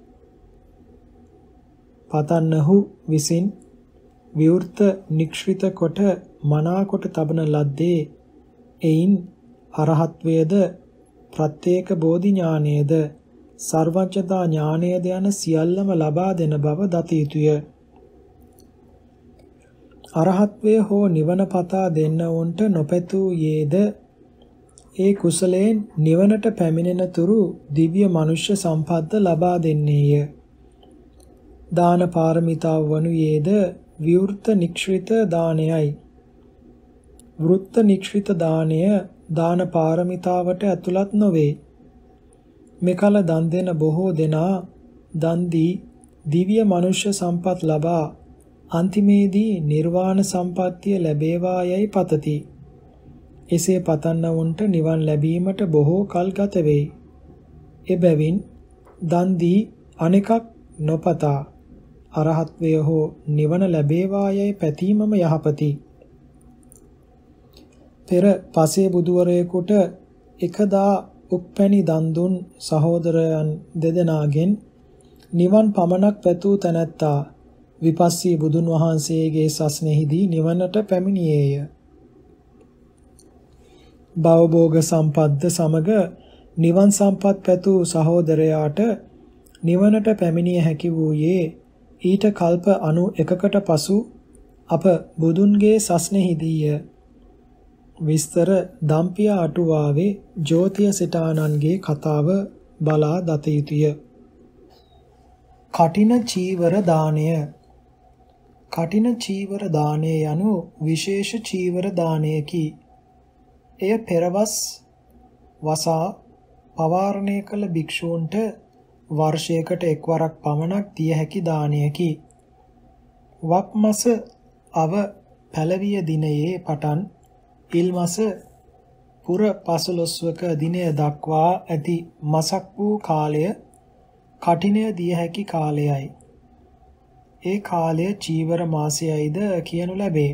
පතන්නහු විසින් විවෘත නික්ෂ්විත කොට මනා කොට තබන ලද්දේ එයින් අරහත්වයේද ප්‍රත්‍යේක බෝධි ඥානයේද සර්වඥතා ඥානයේද යන සියල්ලම ලබා දෙන බව දත යුතුය. අරහත්වය හෝ නිවන පතා දෙන්න උන්ට නොපැතූ යේද ඒ කුසලයෙන් නිවනට පැමිණෙන තුරු දිව්‍ය මනුෂ්‍ය සම්පත්ත ලබා දෙන්නේය. දාන පාරමිතාව වනුයේද විවෘත නික්ෂ්විත දානයයි. වෘත්ත නික්ෂ්විත දානය දාන පාරමිතාවට ඇතුළත් නොවේ. මෙකල දන් දෙන බොහෝ දෙනා දන් දී දිව්‍ය මනුෂ්‍ය සම්පත් ලබා අන්තිමේදී නිර්වාණ සම්පත්තිය ලැබේවා යයි පතති. එසේ පතන්නවුන්ට නිවන් ලැබීමට බොහෝ කල් ගත වෙයි. එබැවින් දන් දී අනෙකක් නොපතා අරහත්වය හෝ නිවන ලැබේවා යයි පැතීමම යහපති. පෙර පසේ බුදුවරයෙකුට එකදා උප්පැනි දන් දුන් සහෝදරයන් දෙදෙනාගෙන් නිවන් පමණක් පැතූ තැනැත්තා විපස්සී බුදුන් වහන්සේගේ සස්නෙහිදී නිවනට පැමිණියේය. භවභෝග සම්පත්ද සමග නිවන් සම්පත් පැතූ සහෝදරයාට නිවනට පැමිණිය හැකි වූයේ ඊට කල්ප අනු එකකට පසු අප බුදුන්ගේ සස්නෙහිදීය. විස්තර දම්පිය අටුවාවේ ජෝතිය සිතානන්ගේ කතාව බලා දත යුතුය. කටින චීවර දානය. කටින චීවර දානය යනු විශේෂ චීවර දානයකි. එය පෙරවස් වසා පවාරණය කළ භික්ෂූන්ට වර්ෂයකට එක්වරක් පමණක් දිය හැකි දානයකි. වක් මස අව පැලවිය දිනයේ පටන් ඉල් මස පුර පසළොස්වක දිනය දක්වා ඇති මසක් වූ කාලය කඨිනය දිය හැකි කාලයයි. ඒ කාලය චීවර මාසයයිද කියනු ලැබේ.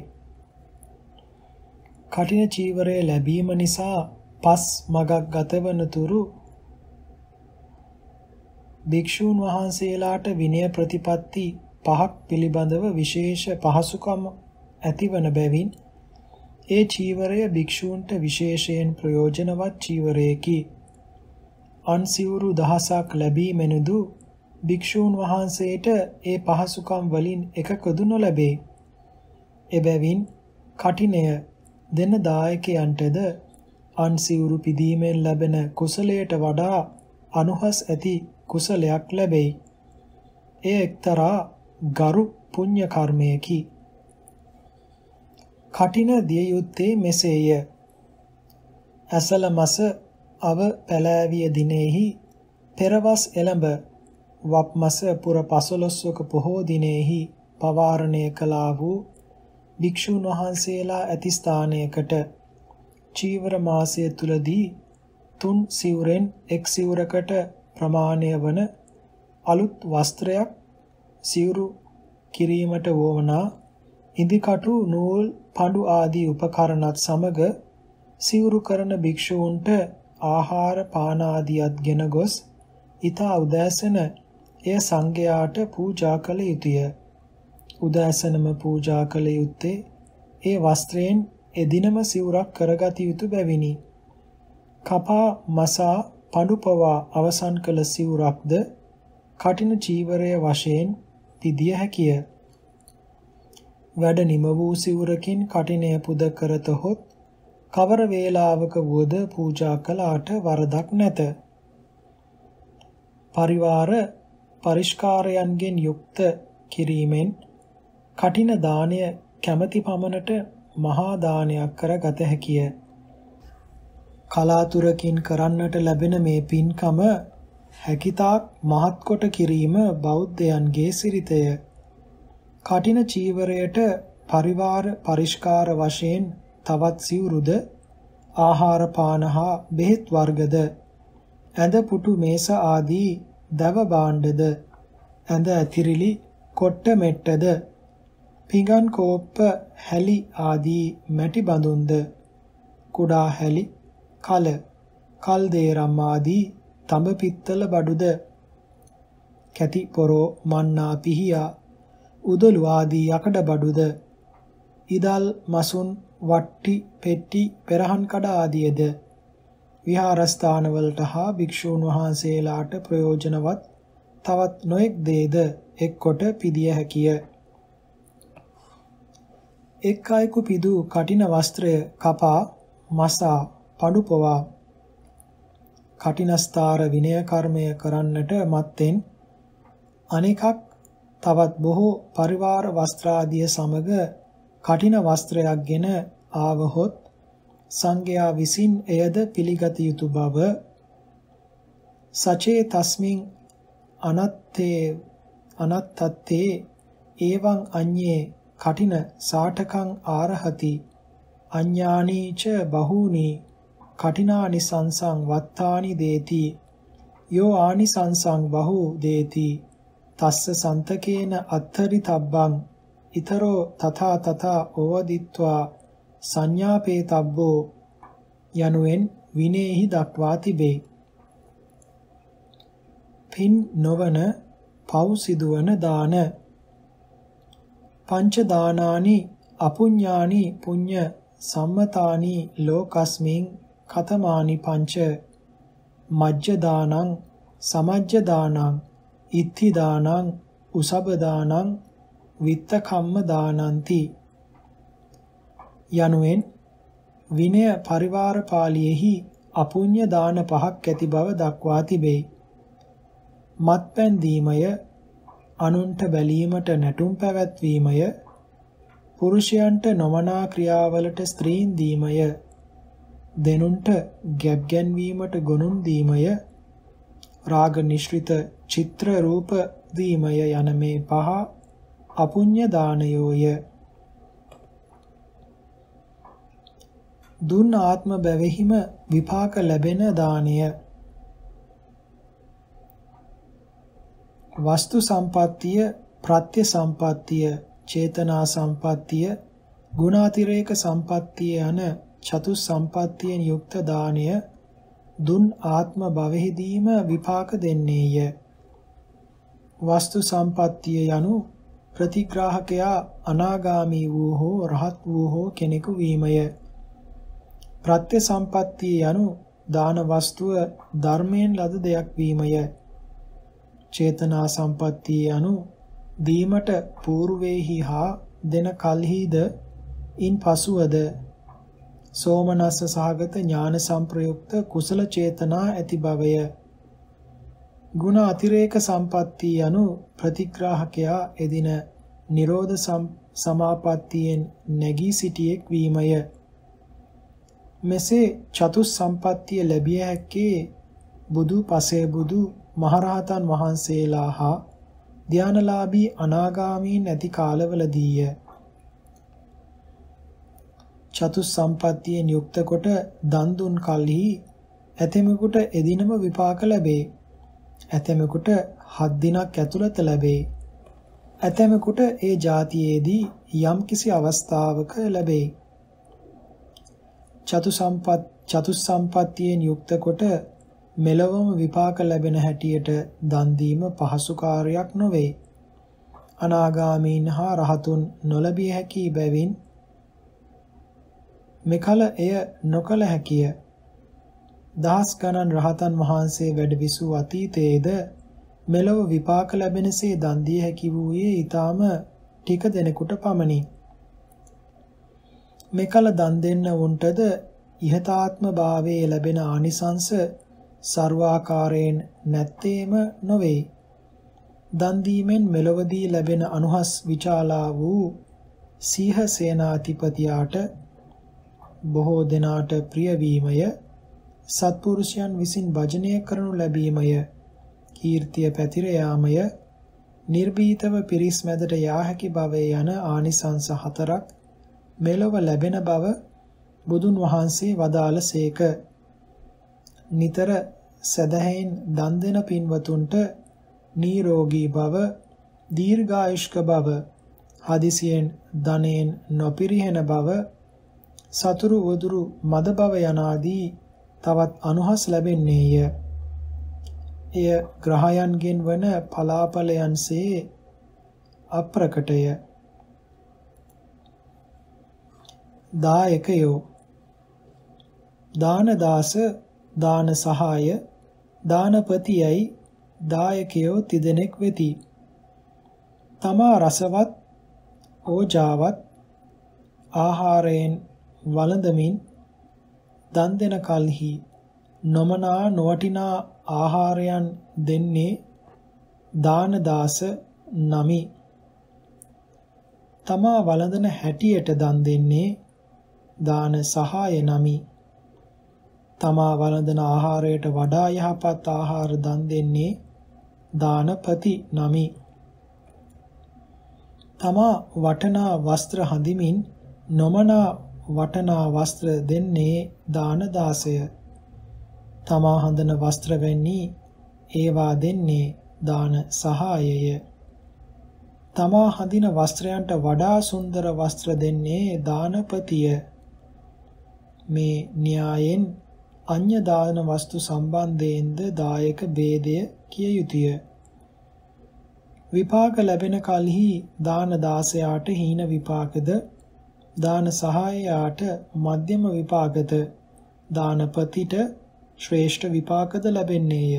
කඨින චීවරය ලැබීම නිසා පස් මගක් ගතවන තුරු භික්ෂූන් වහන්සේලාට විනය ප්‍රතිපatti පහක් පිළිබඳව විශේෂ පහසුකම් ඇතිවන බැවින් ඒ චීවරය භික්ෂූන්ට විශේෂයෙන් ප්‍රයෝජනවත් චීවරයකි. අන් සිවුරු දහසක් ලැබීමෙනුදු භික්ෂූන් වහන්සේට ඒ පහසුකම් වලින් එකකදු නොලැබේ. එබැවින් කඨිනය දෙන දායකයන්ටද අන් සිවුරු පිදීමෙන් ලැබෙන කුසලයට වඩා අනුහස් ඇති කුසලයක් ලැබෙයි. එය එක්තරා ගරු පුණ්‍ය කර්මයකි. කඨින දිය යුත්තේ මෙසේය. ඇසල මස අව පැලෑවිය දිනෙහි පෙරවස් එළඹ වප් මස පුර පසළොස්වක පොහෝ දිනෙහි පවාරණය කළා වූ භික්ෂුන් වහන්සේලා ඇති ස්ථානයකට චීවර මාසය තුලදී තුන් සිවුරෙන් එක් සිවුරකට ප්‍රමාණය වන අලුත් වස්ත්‍රයක් සිවුරු කිරීමට වවනා ඉදිකටු නූල් පඳු ආදී උපකරණත් සමග සිවුරු කරන භික්ෂූන්ට ආහාර පාන ආදියත් ගෙන ගොස් ඊතා උදෑසන එය සංඝයාට පූජා කළ යුතුය. උදෑසනම පූජා කළ යුත්තේ ඒ වස්ත්‍රයෙන් එදිනම සිවුරක් කරගත යුතු බැවිනි. කපා මසා පඳු පවා අවසන් කළ සිවුරක්ද කඨින චීවරය වශයෙන් පිදිය හැකිය. වැඩ නිම වූ සිවුරකින් කඨිනය පුද කරතහොත් කවර වේලාවක වුවද පූජා කළාට වරදක් නැත. පරිවාර පරිස්කාරයන්ගෙන් යුක්ත කිරීමෙන් කඨින දානය කැමැති පමණට මහා දානයක් කරගත හැකිය. කලාතුරකින් කරන්නට ලැබෙන මේ පින්කම හැකිතාක් මහත් කොට කිරීම බෞද්ධයන්ගේ සිරිතය. කඨින චීවරයට පරිවාර පරිස්කාර වශයෙන් තවත් සිවුරුද ආහාර පාන හා බෙහෙත් වර්ගද ඇඳ පුටු මේස ආදී දව භාණ්ඩද ඇඳ ඇතිරිලි කොට්ට මෙට්ටද පිඟන් කෝප්ප හැලි ආදී මැටි බඳුන්ද කුඩා හැලි කල කල් දේරම් ආදී තඹ පිත්තල බඩුද කැටි පොරෝ මන්නා පිහියා උදළු ආදී යකඩ බඩුද ඉදල් මසුන් වට්ටි පෙට්ටි පෙරහන් කඩ ආදියද විහාරස්ථානවලට හා භික්ෂූන් වහන්සේලාට ප්‍රයෝජනවත් තවත් නොඑක් දේද එක්කොට පිදිය හැකිය. එක් අයෙකු පිදූ කඨින වස්ත්‍රය කපා මසා පඩු පවා කඨිනස්ථාර විනය කර්මය කරන්නට මත්තෙන් අනෙකක් තවත් බොහෝ පරිවාර වස්ත්‍රාදිය සමග කඨින වස්ත්‍රයක් ගෙන ආවහොත් සංඝයා විසින් එයද පිළිගත යුතු බව සචේ තස්මින් අනත්තේ අනත්තත්තේ එවං අඤ්ඤේ කඨින සාඨකං ආරහති අඤ්ඤානීච බහූනි කඨිනානි සංසං වත්තානි දේති යෝ ආනිසංසං බහු දේති තස්ස සන්තකේන අත්තරි තබ්බං ඊතරෝ තථා තථා ඕවදිත්වා සංඥාපේ තබ්බෝ යනුවෙන් විනේහි දක්වා තිබේ. පින් නොවන පව් සිදුවන දාන පංච දානානි අපුඤ්ඤානි පුඤ්ඤ සම්මතානි ලෝකස්මින් කතමානි පංච මජ්ජ දානං සමජ්ජ දානං ඉත්ථි දානං උසබ දානං විත්ත කම්ම දානಂತಿ යනුවෙන් විනය පරිවාර පාළියේහි අපුඤ්ඤ දාන පහක් ඇති බව දක්වා තිබේ. මත්පැන් දීමය, අනුන්ට බැලීමට නැටුම් පැවැත්වීමය, පුරුෂයන්ට නොමනා ක්‍රියාවලට ස්ත්‍රීන් දීමය, දෙනුන්ට ගැබ් ගැන්වීමට ගොනුන් දීමය, රාග නිශ්රිත චිත්‍ර රූප දීමය යන මේ පහ අපුඤ්ඤ දානයෝය. දුන් ආත්ම බැවෙහිම විපාක ලැබෙන දානය. වස්තු සම්පත්තිය, ප්‍රත්‍ය සම්පත්තිය, චේතනා සම්පත්තිය, ගුණාතිරේක සම්පත්තිය යන චතුස් සම්පත්තියෙන් යුක්ත දානය දුන් ආත්ම භවෙහිදීම විපාක දෙන්නේය. වස්තු සම්පත්තිය යනු ප්‍රතිග්‍රාහකයා අනාගාමී වූ හෝ රහත් වූ හෝ කෙනෙකු වීමය. ප්‍රත්‍ය සම්පත්තිය යනු දාන වස්තුව ධර්මයෙන් ලද දෙයක් වීමය. චේතනා සම්පත්තිය යනු දීමට పూర్වෙහි හා දෙන කල්හිද ඉන් පසුවද සෝමනස්ස සහගත ඥාන සංප්‍රයුක්ත කුසල චේතනා ඇති බවය. ගුණ අතිරේක සම්පත්තිය යනු ප්‍රතිග්‍රාහකයා එදින නිරෝධ සමාපත්තියෙන් නැගී සිටියෙක් වීමය. මෙසේ චතුස් සම්පත්තිය ලැබිය හැක්කේ බුදු පසේ බුදු මහරහතන් වහන්සේලා හා ධානලාභී අනාගාමීන් ඇති කාලවලදීය. චතුස් සම්පත්තියෙන් යුක්ත කොට දන් දුන් කල්හි ඇතෙමෙකුට එදිනම විපාක ලැබේ. ඇතෙමෙකුට හත් දිනක් ඇතුළත ලැබේ. ඇතෙමෙකුට ඒ જાතියේදී යම්කිසි අවස්ථාවක ලැබේ. චතු සම්පත් චතුස් සම්පත්තියෙන් යුක්ත කොට මෙලොවම විපාක ලැබෙන හැටියට දන් දීම පහසු කාර්යයක් නොවේ. අනාගාමීන් හා රහතුන් නොලැබිය හැකි බැවින් මෙකල එය නොකල හැකිය. දහස් ගණන් රහතන් වහන්සේ වැඩ විසූ අතීතයේද මෙලොව විපාක ලැබෙනසේ දන් දිය හැකි වූයේ ඊටාම ටික දෙනෙකුට පමණි. මෙකල දන් දෙන්න උන්ටද ඉහතාත්ම භාවයේ ලැබෙන ආනිසංස ਸਰවාකාරයෙන් නැත්තේම නොවේ. දන් දීමෙන් මෙලොවදී ලැබෙන අනුහස් විචාලා වූ සීහ සේනාධිපතියාට බොහෝ දෙනාට ප්‍රිය වීමය. සත්පුරුෂයන් විසින් භජනය කරනු ලැබීමය. කීර්තිය පැතිර යාමය. නිර්භීතව පිරිස් මැදට යා හැකි බව යන ආනිසංස හතරක් මෙලොව ලැබෙන බව බුදුන් වහන්සේ වදාළසේක. නිතර සදහෙන් දන් දෙන පින්වතුන්ට නිරෝගී බව, දීර්ඝායුෂ්ක බව, හදිසියෙන් ධනෙන් නොපිරිහෙන බව, සතුරු වදුරු මද බව යනාදී තවත් අනුහස් ලැබෙන්නේය. එය ග්‍රහයන්ගෙන් වන පලාපලයන්සේ අප්‍රකටය. දායකයෝ දානදාස, දාන සහාය, දානපතියයි දායකයෝ තිදෙනෙක් වෙති. තමා රසවත්, ඕජාවත් ආහාරයෙන් වළඳමින් දන් දෙන කල්හි නොමනා නොවටිනා ආහාරයන් දෙන්නේ දානදාස නමි. තමා වළඳන හැටියට දන් දෙන්නේ දාන සහාය නමි. තමා වළඳන ආහාරයට වඩා යහපත් ආහාර දන් දෙන්නේ දානපති නමි. තමා වටනා වස්ත්‍ර හඳිමින් නොමනා වටනා වස්ත්‍ර දෙන්නේ දානදාසය. තමා හඳන වස්ත්‍ර වැන්නි ඒවා දෙන්නේ දාන සහායය. තමා හඳින වස්ත්‍රයන්ට වඩා සුන්දර වස්ත්‍ර දෙන්නේ දානපතිය. මේ න්‍යායෙන් අඤ්‍ය දාන වස්තු සම්බන්ධයෙන්ද දායක ભેදය කිය යුතුය. විපාක ලැබෙන කලෙහි දාන දාසයාට හීන විපාකද, දාන සහායයාට මධ්‍යම විපාකද, දානපතිට ශ්‍රේෂ්ඨ විපාකද ලැබෙන්නේය.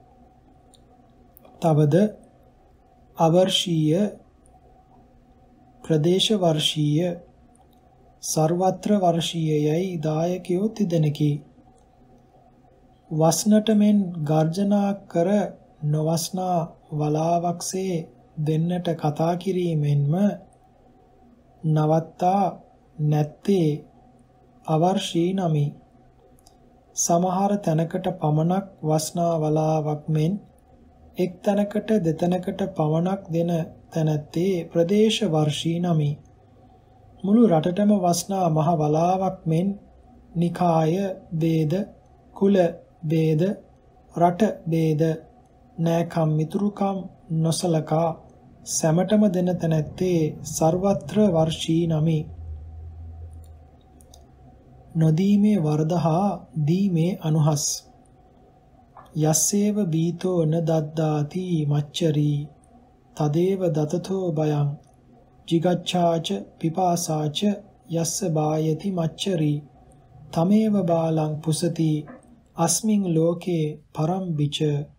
තවද අවර්ෂීය, ප්‍රදේශ වර්ෂීය, සර්වත්‍ර වර්ෂීයයි දායකයෝ තිදෙනකි. වස්නට මෙන් ගර්ජනා කර නොවස්නා වලාවක්සේ දෙන්නට කතා කිරීමෙන්ම නවත්තා නැත්තේ අවර්ෂී නමි. සමහර තැනකට පමණක් වස්නා වලාවක් මෙන් එක් තැනකට දෙතැනකට පමණක් දෙන තැනැත්තේ ප්‍රදේශ වර්ෂී නමි. මුළු රටටම වස්නා මහ වලාවක් මෙන් නිකාය ભેද, කුල ભેද, රට ભેද, නෑකම් මිතුරුකම් නොසලකා සැමටම දෙන තැනැත්තේ සර්වත්‍ර වර්ෂී නමි. නොදීමේ වරද හා දීමේ අනුහස්. යස්සේව බීතෝ න දද්දාති මච්චරී තදේව දතතෝ බයං jigacchāච පිපාසාච යස්ස බායති මච්චරි තමේව බාලං පුසති අස්මින් ලෝකේ පරම්බිච.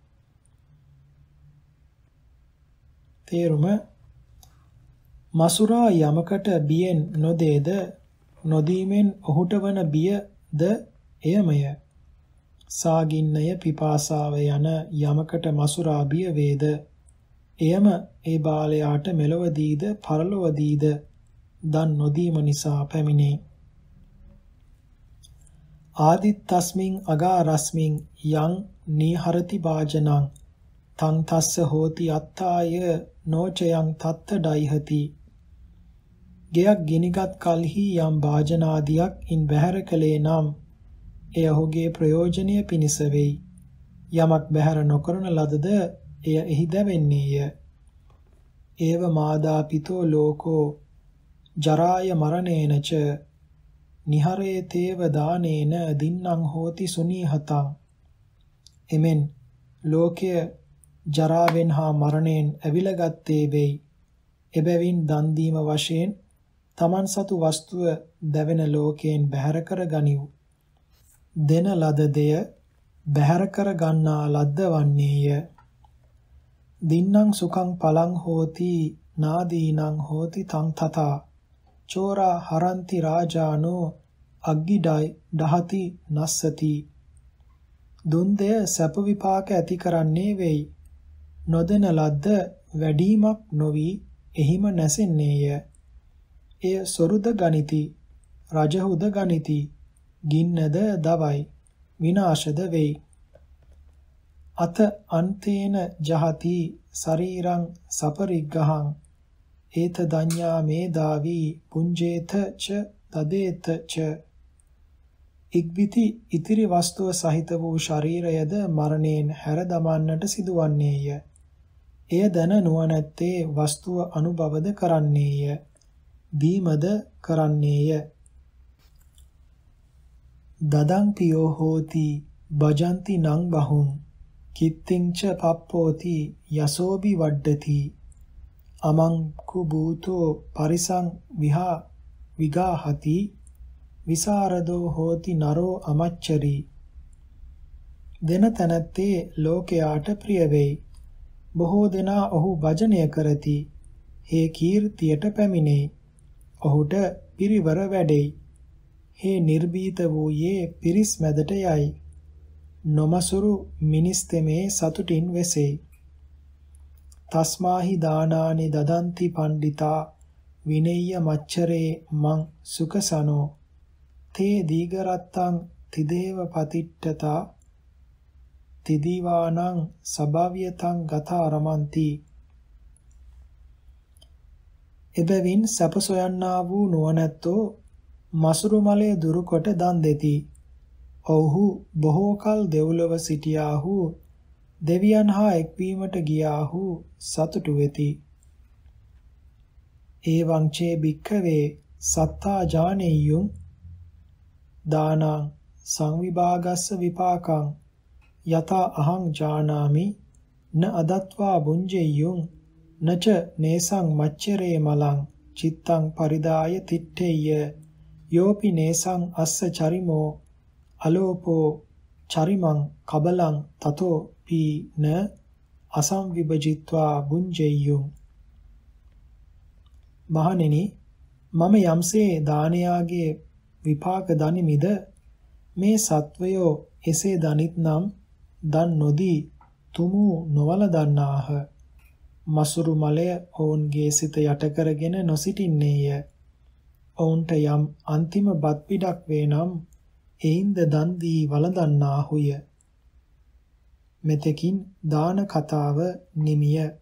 තේරුම මසුරා යමකට බියෙන් නොදේද නොදීමෙන් ඔහුට වන බියද එයමය. සාගින්නය පිපාසාව යන යමකට මසුරා බිය වේද එයම ඒ බාලයාට මෙලොවදීද පරලොවදීද දන් නොදීම නිසා පැමිණේ. ආදිත්තස්මින් අගාරස්මින් යං නීහරති වාජනං තං තස්ස හෝති අත්තාය නෝචයං තත්ත ඩයිහති. ගෙයක් ගිනිගත් කලෙහි යම් වාජනාදියක් ඉන් බැහැර කළේ නම් එය ඔහුගේ ප්‍රයෝජනය පිණිස වෙයි. යමක් බැහැර නොකරන ලදද එය එහි දැවෙන්නේය. ඒව මාදාපිතෝ ලෝකෝ ජරාය මරණේනච නිහරේතේව දානේන දින්නම් හෝති සුනීහතං. එමෙන් ලෝකය ජරාවෙන් හා මරණයෙන් ඇවිලගත්තේ වෙයි. එබැවින් දන් දීම වශයෙන් තමන් සතු වස්තුව දැවෙන ලෝකයෙන් බැහැර කර ගනිව්. දෙන ලද දෙය බැහැර කර ගන්නා ලද්ද වන්නේය. දින්නම් සුඛං පලං හෝති නාදීනං හෝති තං තථා චෝරා හරಂತಿ රාජානෝ අග්ගිඩයි දහති නස්සති. දුන් දෙය සැප විපාක ඇති කරන්නේ වෙයි. නොදෙන ලද්ද වැඩිමක් නොවි එහිම නැසෙන්නේය. එය සොරුද ගනිති රජහුද ගනිති ගින්නද දවයි විනාශද වෙයි. අත අන්තේන ජහති ශරීරං සපරිග්ගහං ඒත දඤ්ඤා මේදාවි පුඤ්ජේත ච තදේත ච. ඉක්බිති ඉතිරි වස්තුව සහිත වූ ශරීරයද මරණයෙන් හැර දමන්නට සිදුවන්නේය. එය දැන නුවණැත්තේ වස්තුව අනුභවද කරන්නේය. දීමද කරන්නේය. දදං පියෝ හෝති භජಂತಿ නං බහුං කිත්තිංච පප්පෝති යසෝබි වඩ්ඩති. අමං කුබූතෝ පරිසං විහා විගාහති විසරදෝ හෝති නරෝ අමච්චරි. දෙන තැනැත්තේ ලෝකයාට ප්‍රිය වෙයි. බොහෝ දෙනා ඔහු භජනය කරති. හේ කීර්තියට පැමිණේ. ඔහුට පිරිවර වැඩෙයි. හේ නිර්භීත වූයේ පිරිස් මැදට යයි. නොමසුරු මිනිස් තෙමේ සතුටින් වෙසෙයි. තස්මාහි දානානි දදන්ති පණ්ඩිතා විනෙය්‍ය මච්චරේ මං සුකසනෝ තේ දීගරත්තං තිදේව පතිට්ඨතා තිදීවානං සභාව්‍යතං ගතා රමන්ති. එබැවින් සැප සොයන්නා වූ නුවණැත්තෝ මසුරු මලය දුරුකොට දන් දෙති. ඔව්හු බොහෝ කල දෙව්ලොව සිටියාහු දෙවියන් හා එක්වීමට ගියාහු සතුටු වෙති. ඒවං චේ භික්ඛවේ සත්තා ජානෙය්‍යුං දානං සංවිභාගස්ස විපාකං යතා අහං ජානාමි න අදත්වා බුඤ්ජෙය්‍යුං නච නේසං මච්චරේ මලං චිත්තං පරිදාය තිට්ඨෙය්‍ය යෝපි නේසං අස්ස චරිමෝ අලෝපෝ චරිමං කබලං තතෝ පීන අසංවිභජිත්වා බුඤ්ජෙය්‍යුං. මහණෙනි, මම යම්සේ දානයාගේ විපාක දනිමිද මේ සත්වයෝ එසේ දනිත් නම් දන් නොදී තුමු නොවල දන්නාහ. මසුරු මලය ඔවුන්ගේ සිත යට කරගෙන නොසිටින්නේය. ඔවුන්ට යම් අන්තිම බත් පිඩක් වේ නම් එයින්ද දන් දී වළඳන්නාහුය. මෙතෙකින් දාන කතාව නිමිය.